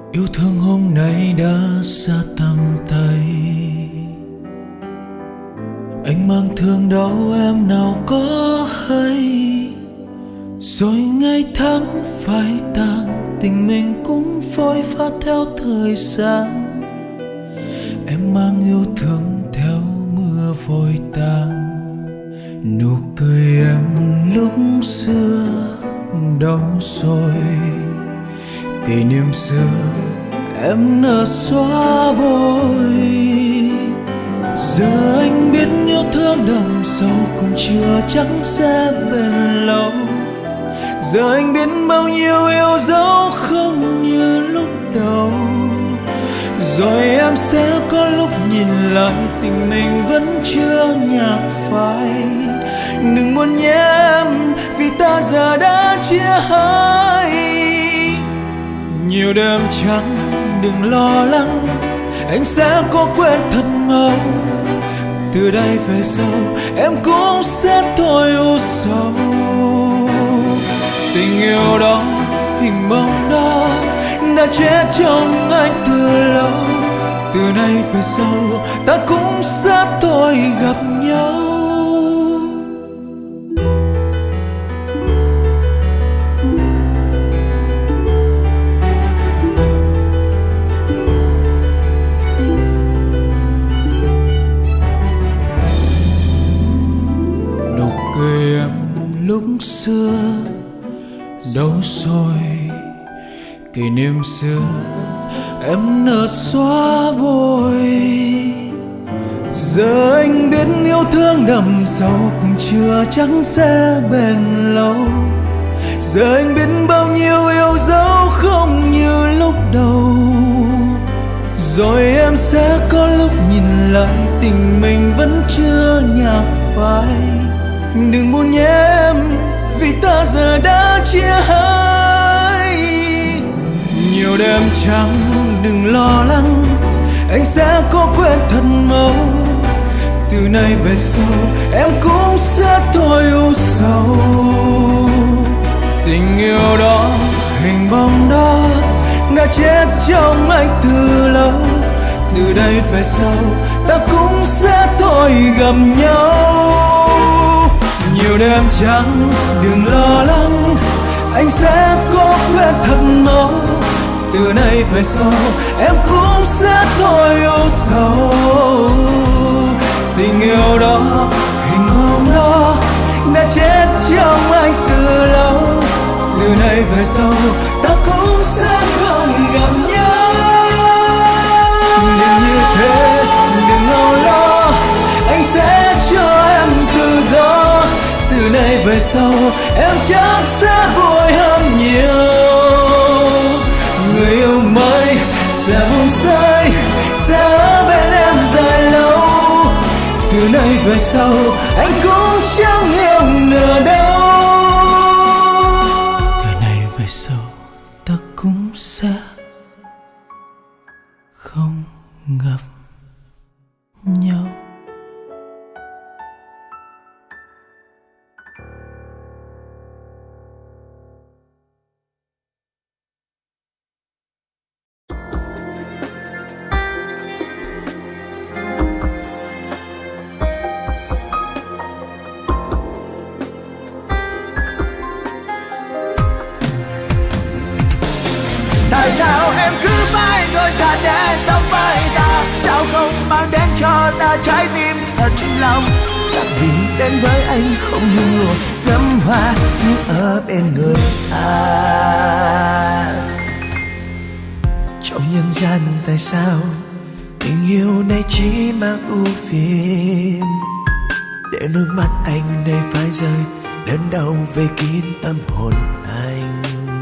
Yêu thương hôm nay đã xa tầm tay, anh mang thương đâu em nào có hay. Rồi ngày tháng phai tàn, tình mình cũng phôi pha theo thời gian. Em mang yêu thương theo mưa vội tàn. Nụ cười em lúc xưa đâu rồi, kỷ niệm xưa em nỡ xóa bôi. Giờ anh biết yêu thương đậm sâu cũng chưa chắc sẽ bền lâu. Giờ anh biết bao nhiêu yêu dấu không như lúc đầu. Rồi em sẽ có lúc nhìn lại tình mình vẫn chưa nhạt phai. Đừng buồn nhé em, vì ta giờ đã chia hai. Nhiều đêm trắng đừng lo lắng, anh sẽ có quên thật mau. Từ đây về sau em cũng sẽ thôi u sầu. Tình yêu đó, hình bóng đó đã chết trong anh từ lâu. Từ nay về sau ta cũng sẽ thôi gặp nhau. Nụ cười em lúc xưa đâu rồi, kỷ niệm xưa em nỡ xóa bôi. Giờ anh biết yêu thương đậm sâu cũng chưa chắc sẽ bền lâu. Giờ anh biết bao nhiêu yêu dấu không như lúc đầu. Rồi em sẽ có lúc nhìn lại tình mình vẫn chưa nhạt phai. Đừng buồn nhé em, vì ta giờ đã chia hai. Nhiều đêm trắng đừng lo lắng, anh sẽ có quên thật mau. Từ nay về sau em cũng sẽ thôi u sầu. Tình yêu đó, hình bóng đó đã chết trong anh từ lâu. Từ đây về sau ta cũng sẽ thôi gặp nhau. Nhiều đêm trắng đừng lo lắng, anh sẽ có quên thật mau. Từ nay về sau em cũng sẽ thôi u sầu. Tình yêu đó, hình bóng đó đã chết trong anh từ lâu. Từ nay về sau ta cũng sẽ không gặp nhau. Đừng như thế, đừng âu lo, anh sẽ cho em tự do. Từ nay về sau em chắc sẽ vui hơn nhiều. Người yêu mới sẽ buông say, sẽ ở bên em dài lâu. Từ nay về sau anh cũng chẳng yêu nữa đâu. Từ nay về sau ta cũng sẽ không gặp nhau. Tại sao em cứ mãi dối dạt để sống với ta? Sao không mang đến cho ta trái tim thật lòng? Chắc vì đến với anh không nhung luộc ngắm hoa như ở bên người ta. Trong nhân gian tại sao tình yêu này chỉ mang ưu phiền? Để nước mắt anh này phải rơi, đớn đau về kín tâm hồn anh.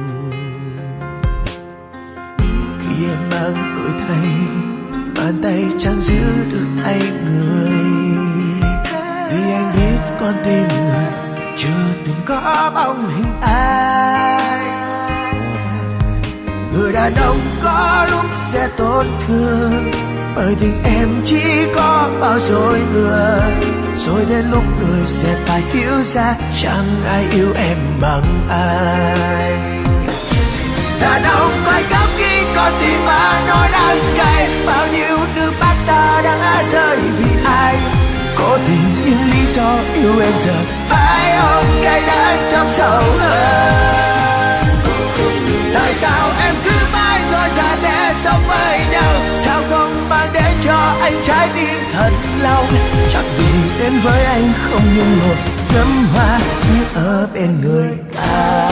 Khi em mang đổi thay, bàn tay chẳng giữ được tay người. Vì anh biết con tim người chưa từng có bóng hình ai. Người đàn ông có lúc sẽ tổn thương, bởi tình em chỉ có bao dối lừa. Rồi đến lúc người sẽ phải hiểu ra chẳng ai yêu em bằng ai. Đàn ông phải khóc khi con tim Có tìm những lý do yêu em giờ phải ôm cay đắng trong sầu hơn. Tại sao em cứ mãi dối dàng để sống với nhau? Sao không mang đến cho anh trái tim thật lòng? Chắc vì đến với anh không nhung lụa ngắm hoa như ở bên người ta.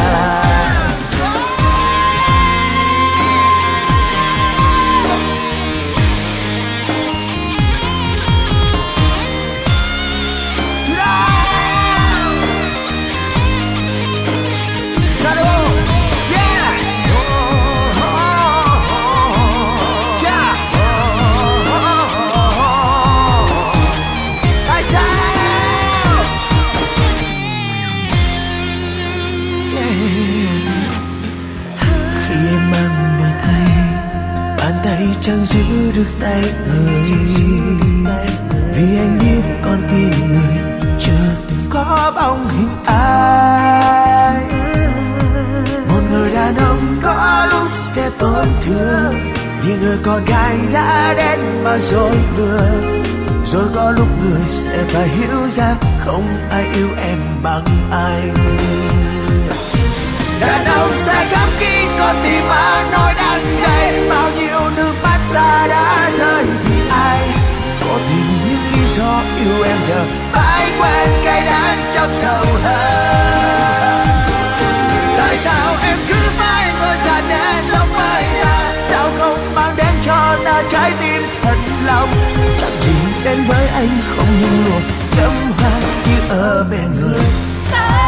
Chẳng giữ được tay người, vì anh biết con tim người chưa từng có bóng hình ai. Một người đàn ông có lúc sẽ tổn thương vì người con gái đã đến mà rồi lừa. Rồi có lúc người sẽ phải hiểu ra không ai yêu em bằng anh. Đàn ông sẽ khóc khi con tim mà nỗi đắng cay. Bao nhiêu nước mắt ta đã rơi vì ai. Có tìm những lý do yêu em giờ phải quen cay đắng trong sầu hơn. Tại sao em cứ phải dối dàng để sống với ta? Sao không mang đến cho ta trái tim thật lòng? Chắc vì đến với anh không nhung lụa ngắm hoa như ở bên người ta.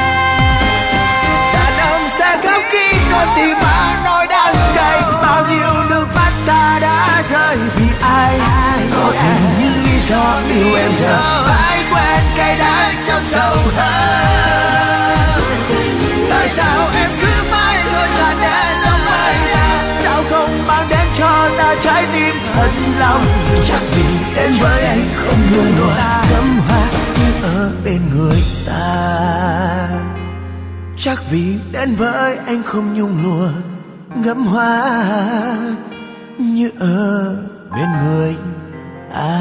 Sẽ khóc khi con tim mà nỗi đắng cay. Bao nhiêu nước mắt ta đã rơi vì ai. Có tìm những lý do yêu em giờ phải quen cay đắng trong sầu hơn. Tại sao em cứ phải dối dàng để sống với ta? Sao không mang đến cho ta trái tim thật lòng? Chắc vì đến với anh không nhung lụa ngắm hoa như ở bên người ta. Chắc vì đến với anh không nhung lụa ngắm hoa như ở bên người ta.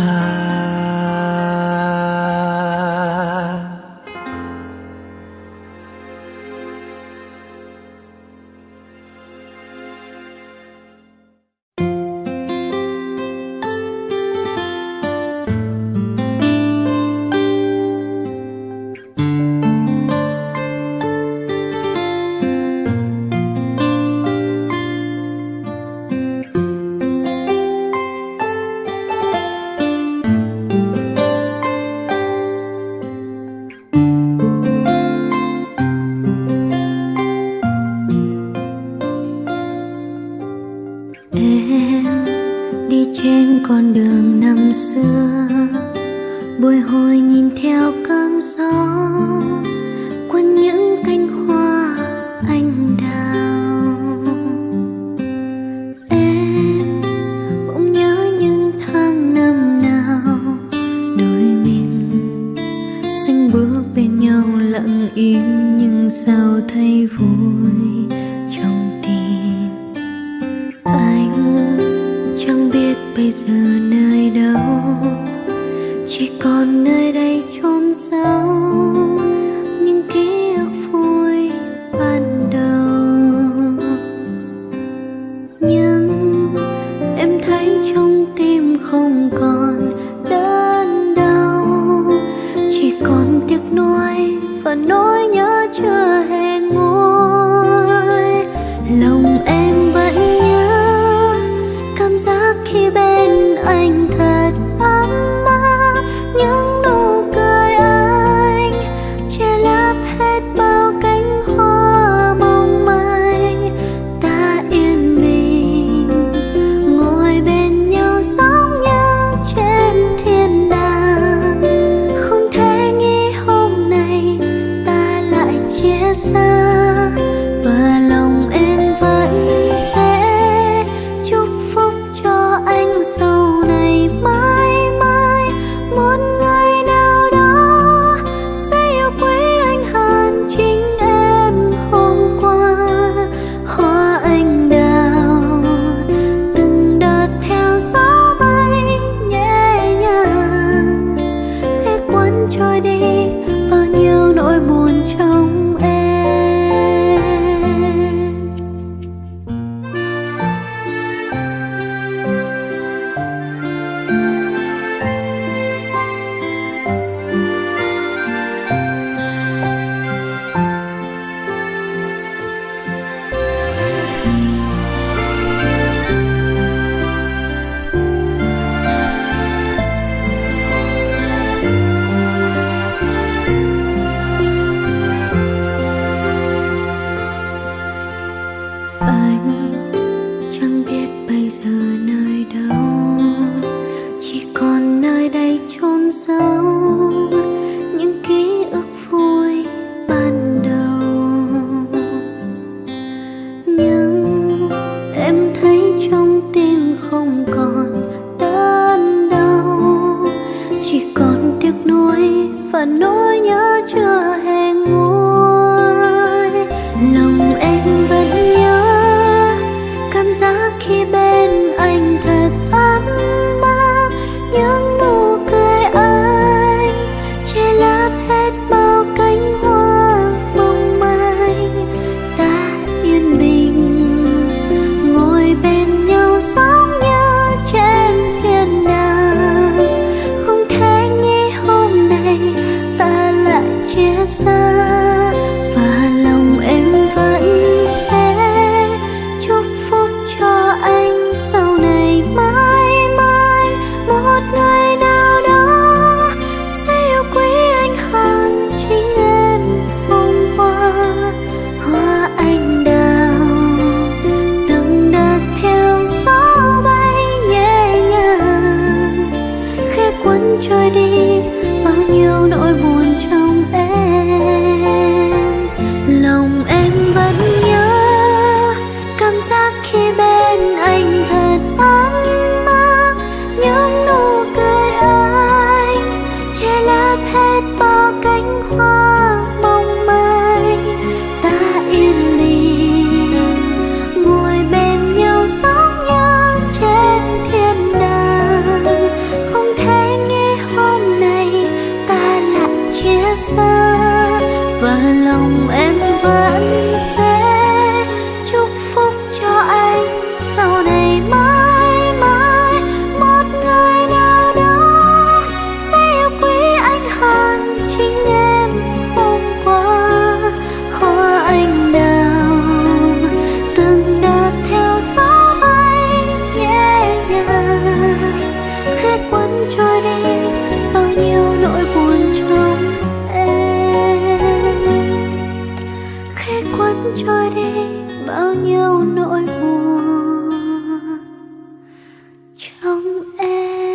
trong tim không còn đớn đau, chỉ còn tiếc nuối và nỗi nhớ chưa hề nguôi. Lòng em vẫn nhớ cảm giác khi bên anh thật ấm áp, những nụ cười anh che lấp hết bao cánh hoa mong manh. Ta yên bình ngồi bên nhau sống như trên thiên đàng, không thể nghĩ hôm nay ta lại chia xa. Và lòng em vẫn sẽ chúc phúc cho anh sau này mãi mãi, một ngày nào đó sẽ yêu quý anh hơn chính em hôm qua. Hoa anh đào từng đợt theo gió bay nhẹ nhàng, khẽ cuốn trôi đi bao nhiêu nỗi buồn trong em. Lòng em vẫn nhớ cảm giác khi bên anh thật ấm áp, những nụ cười anh che lấp hết bao cánh hoa mong manh. Ta yên bình ngồi bên nhau sống như trên thiên đàng, không thể nghĩ hôm nay ta lại chia xa. Và lòng em vẫn sẽ chúc phúc cho anh sau này mãi mãi, một ngày nào đó sẽ yêu quý anh hơn chính em hôm qua. Hoa anh đào từng đợt theo gió bay nhẹ nhàng, khẽ cuốn trôi đi bao nhiêu nỗi buồn trong em, khẽ cuốn trôi đi bao nhiêu nỗi buồn trong em.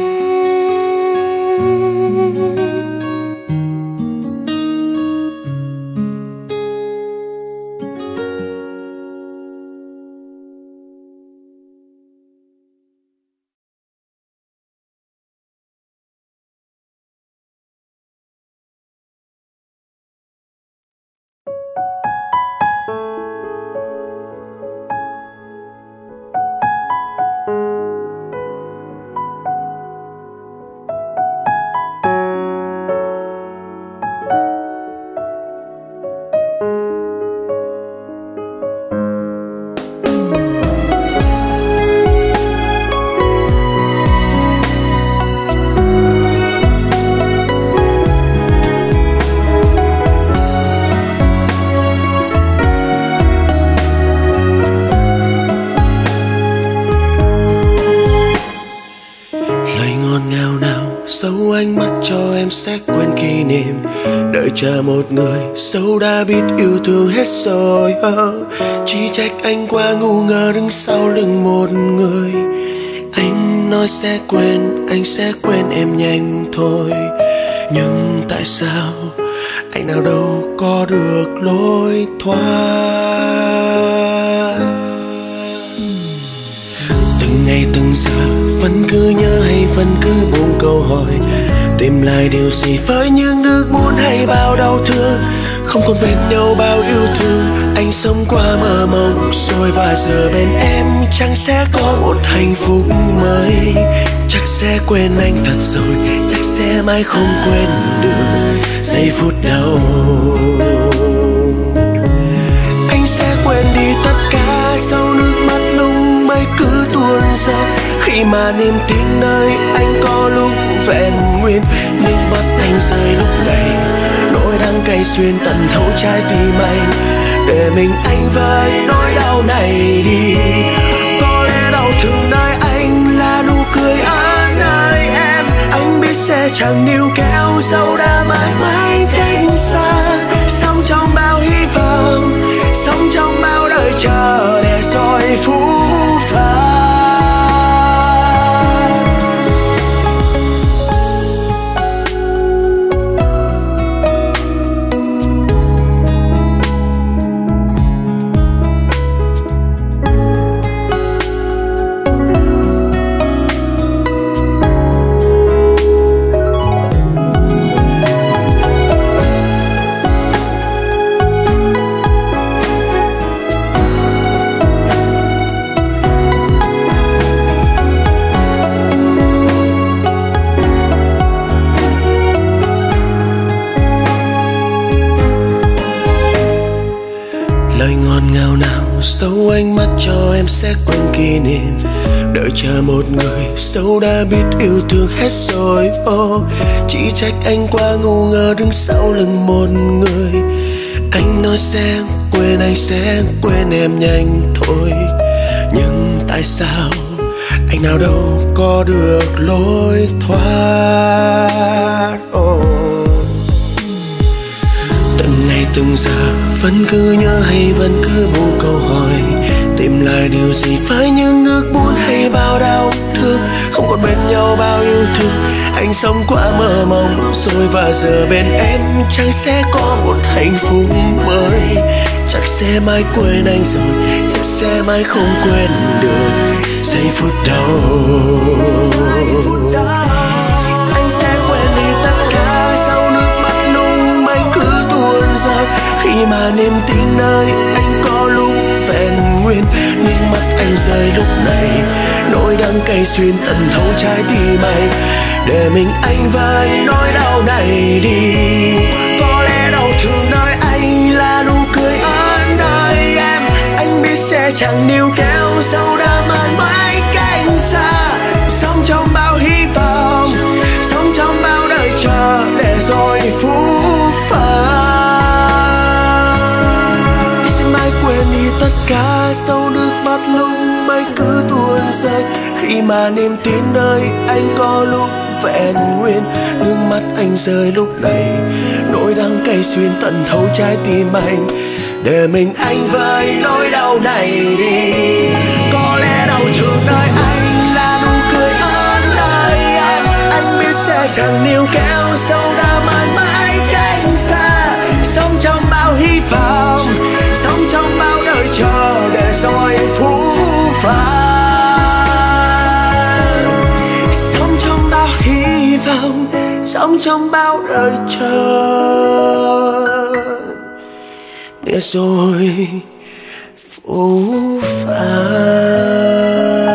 Dấu ánh mắt cho em sẽ quên kỷ niệm, đợi chờ một người dẫu đã biết yêu thương hết rồi. Oh, chỉ trách anh quá ngu ngơ đứng sau lưng một người. Anh nói sẽ quên, anh sẽ quên em nhanh thôi, nhưng tại sao anh nào đâu có được lối thoát. Từng ngày từng giờ vẫn cứ nhớ hay vẫn cứ buông câu hỏi, tìm lại điều gì với những ước muốn hay bao đau thương. Không còn bên nhau bao yêu thương, anh sống qua mơ mộng rồi, và giờ bên em chẳng sẽ có một hạnh phúc mới. Chắc sẽ quên anh thật rồi, chắc sẽ mãi không quên được giây phút đau. Anh sẽ quên đi tất cả sau nước mắt lung mây cứ tuôn rơi, khi mà niềm tin nơi anh có lúc vẹn nguyên. Nước mắt anh rơi lúc này, nỗi đắng cay xuyên tận thấu trái tim anh, để mình anh với nỗi đau này đi. Có lẽ đau thương nơi anh là nụ cười ở nơi em, anh biết sẽ chẳng níu kéo dẫu đã mãi mãi cách xa. Sống trong bao hy vọng, sống trong bao đời chờ để rồi phũ phàng. nào nào dấu ánh mắt cho em sẽ quên kỷ niệm. Đợi chờ một người dẫu đã biết yêu thương hết rồi. Oh, chỉ trách anh quá ngu ngơ đứng sau lưng một người. Anh nói sẽ quên, anh sẽ quên em nhanh thôi. Nhưng tại sao anh nào đâu có được lối thoát. Oh. Từng ngày từng giờ vẫn cứ nhớ hay vẫn cứ buông câu hỏi. Tìm lại điều gì phải những ước muốn hay bao đau thương. Không còn bên nhau bao yêu thương. Anh sống quá mơ mộng rồi và giờ bên em chẳng sẽ có một hạnh phúc mới. Chắc sẽ mãi quên anh rồi, chắc sẽ mãi không quên được giây phút đầu. Anh sẽ quên đi tất cả sau nước mắt nung anh cứ tuôn rơi. Khi mà niềm tin nơi anh có lúc vẹn nguyên. Nước mắt anh rơi lúc này, nỗi đắng cay xuyên tận thấu trái tim anh. Để mình anh với nỗi đau này đi. Có lẽ đau thương nơi anh là nụ cười ở nơi em. Anh biết sẽ chẳng níu kéo dẫu đã mãi mãi cách xa. Sống trong bao hy vọng, sống trong bao đời chờ để rồi phũ phàng. Sẽ mãi quên đi tất cả sau nước mắt lúc anh cứ tuôn rơi. Khi mà niềm tin nơi anh có lúc vẹn nguyên. Nước mắt anh rơi lúc này, nỗi đắng cay xuyên tận thấu trái tim anh. Để mình anh với nỗi đau này đi. Có lẽ đau thương nơi anh là nụ cười ở nơi em. Anh biết sẽ chẳng níu kéo dẫu đã mãi mãi cách xa. Sống trong bao hy vọng, sống trong bao đời chờ để rồi phũ phàng. Sống trong bao hy vọng, sống trong bao đời chờ để rồi phũ phàng.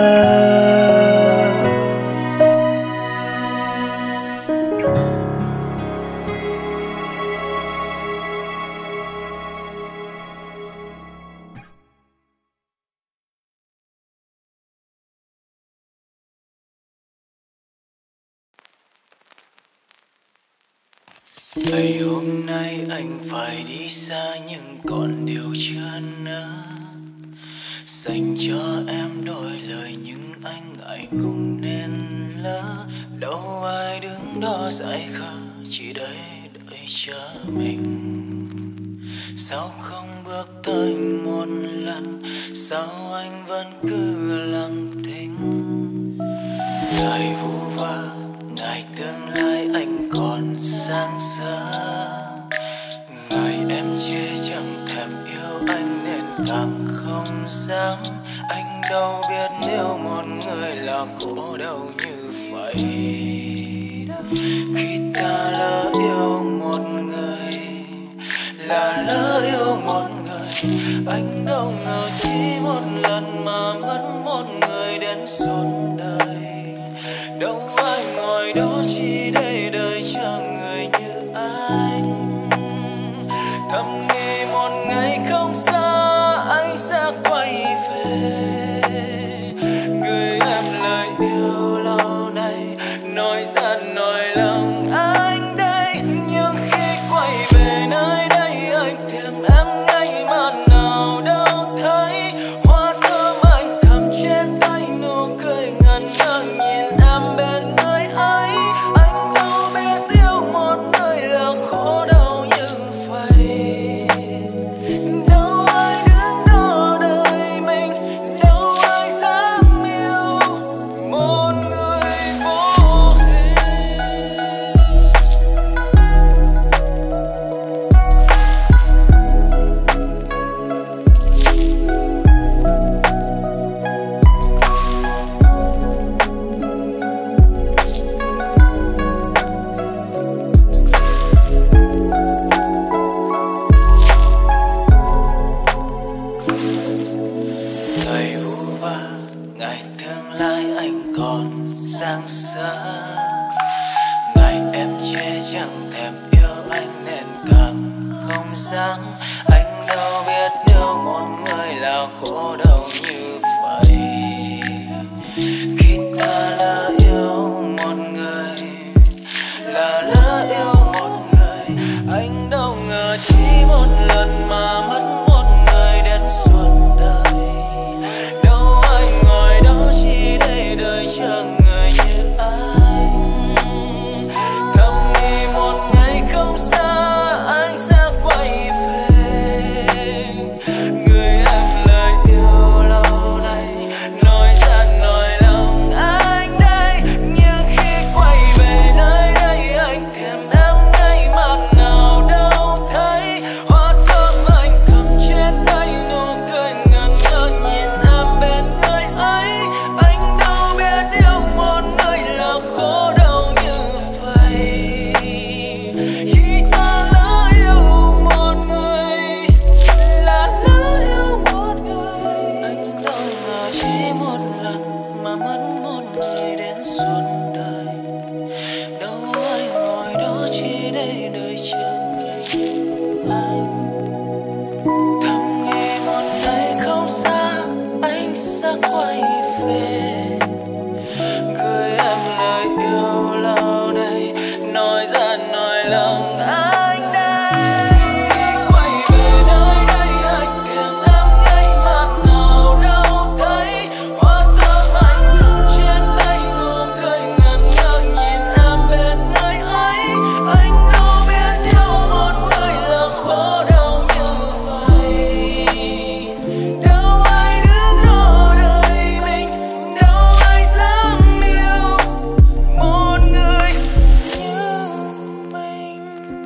Ngày hôm nay anh phải đi xa nhưng còn điều chưa nỡ. Dành cho em đôi lời nhưng anh ngại ngùng nên lỡ. Đâu ai đứng đó dại khờ chỉ đây đợi chờ mình. Sao không bước tới một lần, sao anh vẫn cứ lặng thinh. Ngày vu vơ, ngày tương lai anh còn sang sơ. Ngày em chê chẳng thèm yêu anh nên càng không dám. Anh đâu biết yêu một người là khổ đau như vậy. Khi ta lỡ yêu một người là lỡ yêu một người. Anh đâu ngờ chỉ một lần mà mất một người đến suốt đời. Đâu ai ngồi đó chỉ để đợi chờ người như anh. Thầm nghĩ một ngày không xa anh sẽ quay về. Gửi em lời yêu lâu nay, nói ra nỗi lòng anh đây. Nhưng khi quay về nơi đây anh tìm em ngay mà nào đâu thấy. Hoa thơm anh cầm trên tay, nụ cười ngẩn ngơ nhìn em bên người ấy. Anh đâu biết yêu một người là khổ đau như vậy. Đâu ai đứng đó đợi mình, đâu ai dám yêu một người vô hình. Ngày vu vơ, ngày tương lai anh còn sang sơ. Ngày em chê chẳng thèm yêu anh nên càng không dám. Anh đâu biết yêu một người là khổ đau như vậy. Khi ta lỡ yêu một người, là lỡ yêu một người, anh đâu ngờ chỉ một lần mà mất một người đến suốt đời. Đâu ai ngồi đó chỉ để đợi chờ người như anh. Thầm nghĩ một ngày không xa anh sẽ quay về. Người em lời yêu lâu nay nói ra nói lòng anh đây. Nhưng khi quay về nơi đây anh tìm em ngay mặt nào đâu thấy. Hoa thơm anh cầm trên tay, nụ cười ngẩn ngơ nhìn em bên người ấy. Anh đâu biết yêu một người là khổ đau như vậy. Khi ta lỡ yêu một người, là lỡ yêu một người, anh đâu ngờ chỉ một lần mà mất một người đến suốt đời. Đâu ai ngồi đó chỉ để đợi chờ người như anh. Thầm nghĩ một ngày không xa anh sẽ quay về. Gửi em lời yêu lâu nay nói ra nói lòng anh đây. Quay về nơi đây anh tìm em ngay mặt nào đâu thấy. Hoa thơm anh cầm trên tay, nụ cười ngẩn ngơ nhìn em bên người ấy. Anh đâu biết yêu một người là khổ đau như vậy. Đâu ai đứng ở đời mình, đâu ai dám yêu một người như mình.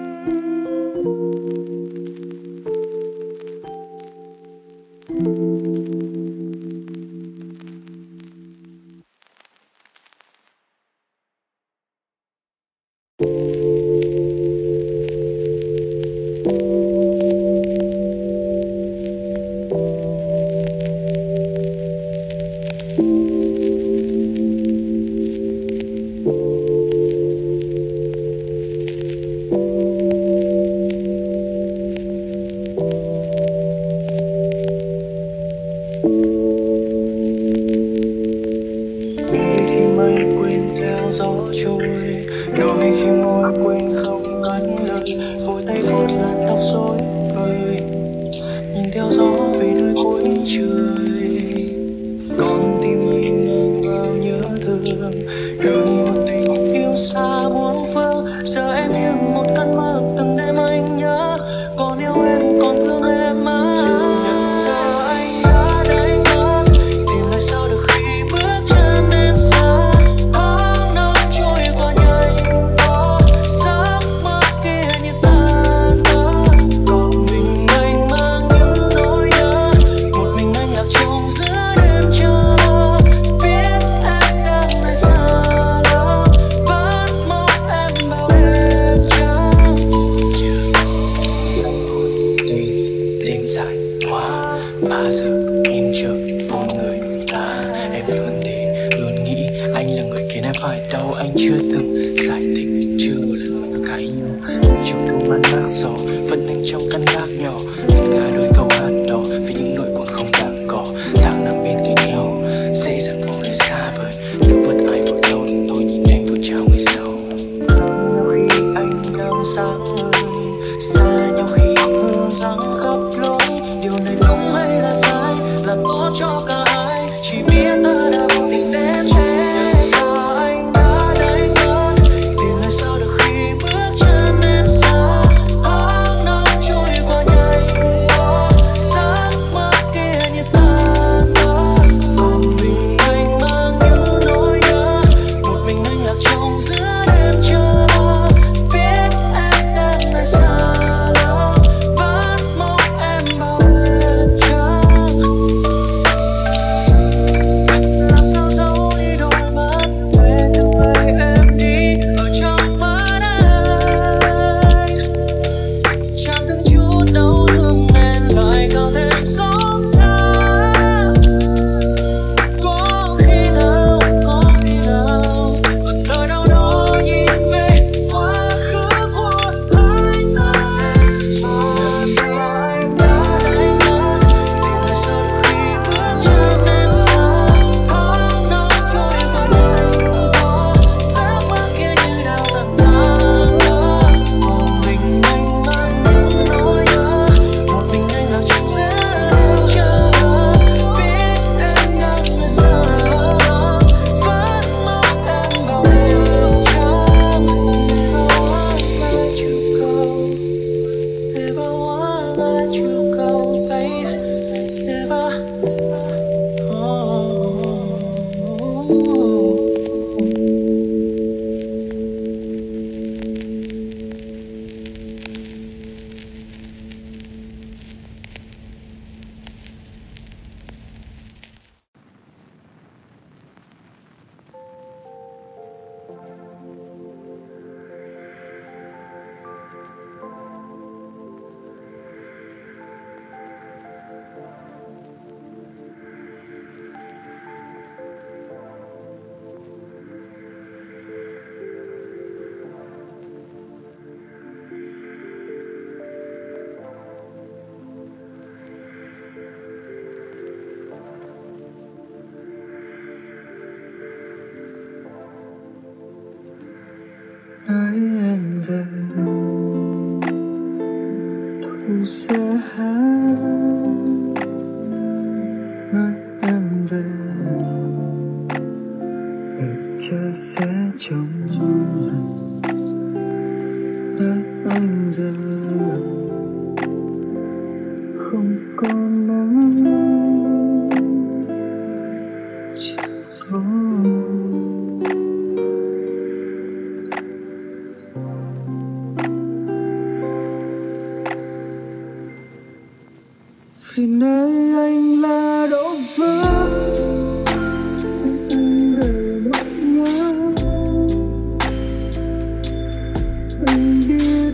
Đôi khi mây quên theo gió trôi, đôi khi môi quên không cất lời, vội tay vuốt làn tóc rối bời, nhìn theo gió về nơi cuối trời. Con tim anh mang bao nhớ thương, gửi một tình yêu xa bốn phương. Giờ em như một cơn mơ, từng đêm anh nhớ, còn yêu em còn thương em mãi. Giờ anh đã đánh mất, tìm lại sao được khi bước chân em xa. Tháng năm trôi qua nhanh vó, giấc mơ kia như tan vỡ. Còn mình anh mang những nỗi nhớ, một mình anh lạc trôi giữa đêm chờ. Biết em đang nơi xa lắm, vẫn mong em bao đêm trắng. Đêm dài qua ba giờ em chờ vô người. À, em luôn thì luôn nghĩ anh là người khiến em phải đau. Anh chưa từng giải thích, chưa một lần mình có cãi nhau. Anh trong đôi mắt ác gió, vẫn anh trong căn gác nhỏ. Ngân nga đôi câu hát đỏ vì những nỗi buồn không đáng có. Tháng năm bên cạnh nhau, dễ dàng mong để xa vời. Đừng vượt ai vội đâu, đừng tôi nhìn em vội chào người sau. Nhiều khi anh đang sáng ngời, xa nhau khi mưa giăng khắp lối. Điều này đúng hay là sai, là tốt cho cả hai. Chỉ biết ta đã vô tình đến thế. Giờ anh đã đánh mất, tìm lại sao được khi bước chân em xa. Tháng năm trôi qua nhanh nói em về thu sẽ hát, nói em về bầu trời sẽ trong lành, nói anh giờ không còn nắng chỉ có vì nơi anh là đổ vỡ anh để mất nhớ. Anh biết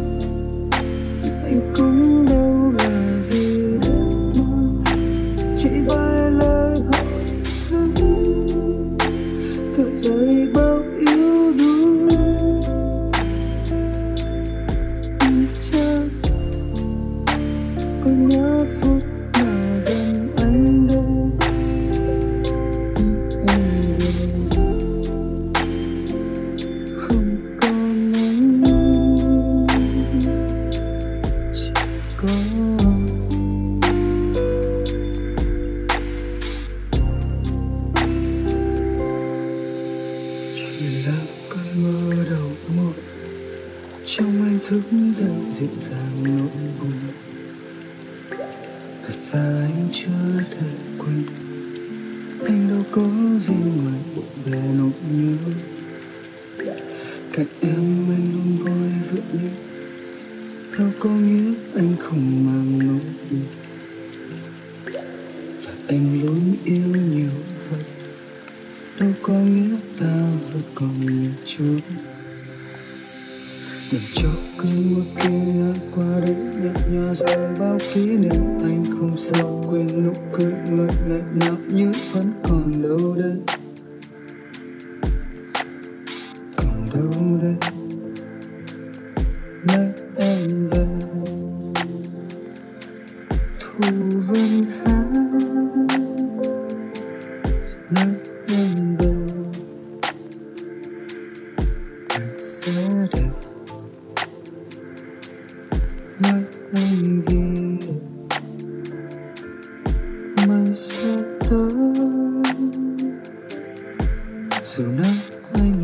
anh cũng đâu là gì để nói, chỉ vài lời hỏi thăm cỡ giây bao yếu đuối. Anh chắc có nhớ phút nào gần anh đây, anh về không còn anh chỉ có chỉ là cơn mơ đầu muộn trong anh thức dậy dịu dàng nỗi buồn. Thật xa anh chưa thể quên, anh đâu có gì ngoài bộn bề nỗi nhớ. Cạnh em anh luôn vui vững, đâu có nghĩa anh không mang nỗi buồn. Và anh luôn yêu nhiều vậy, đâu có nghĩa ta vẫn còn nhiều chút. Đừng cho cơn mưa kia ngã qua đây nhẹ nhòa dòng bao kỷ niệm. Anh không sao quên nụ cười ngọt ngào nào như vẫn còn đâu đây, còn đâu đây. Nơi em về thu vẫn hát, nơi em về anh sẽ đẹp, nơi anh về mai sẽ tới. Dù nơi anh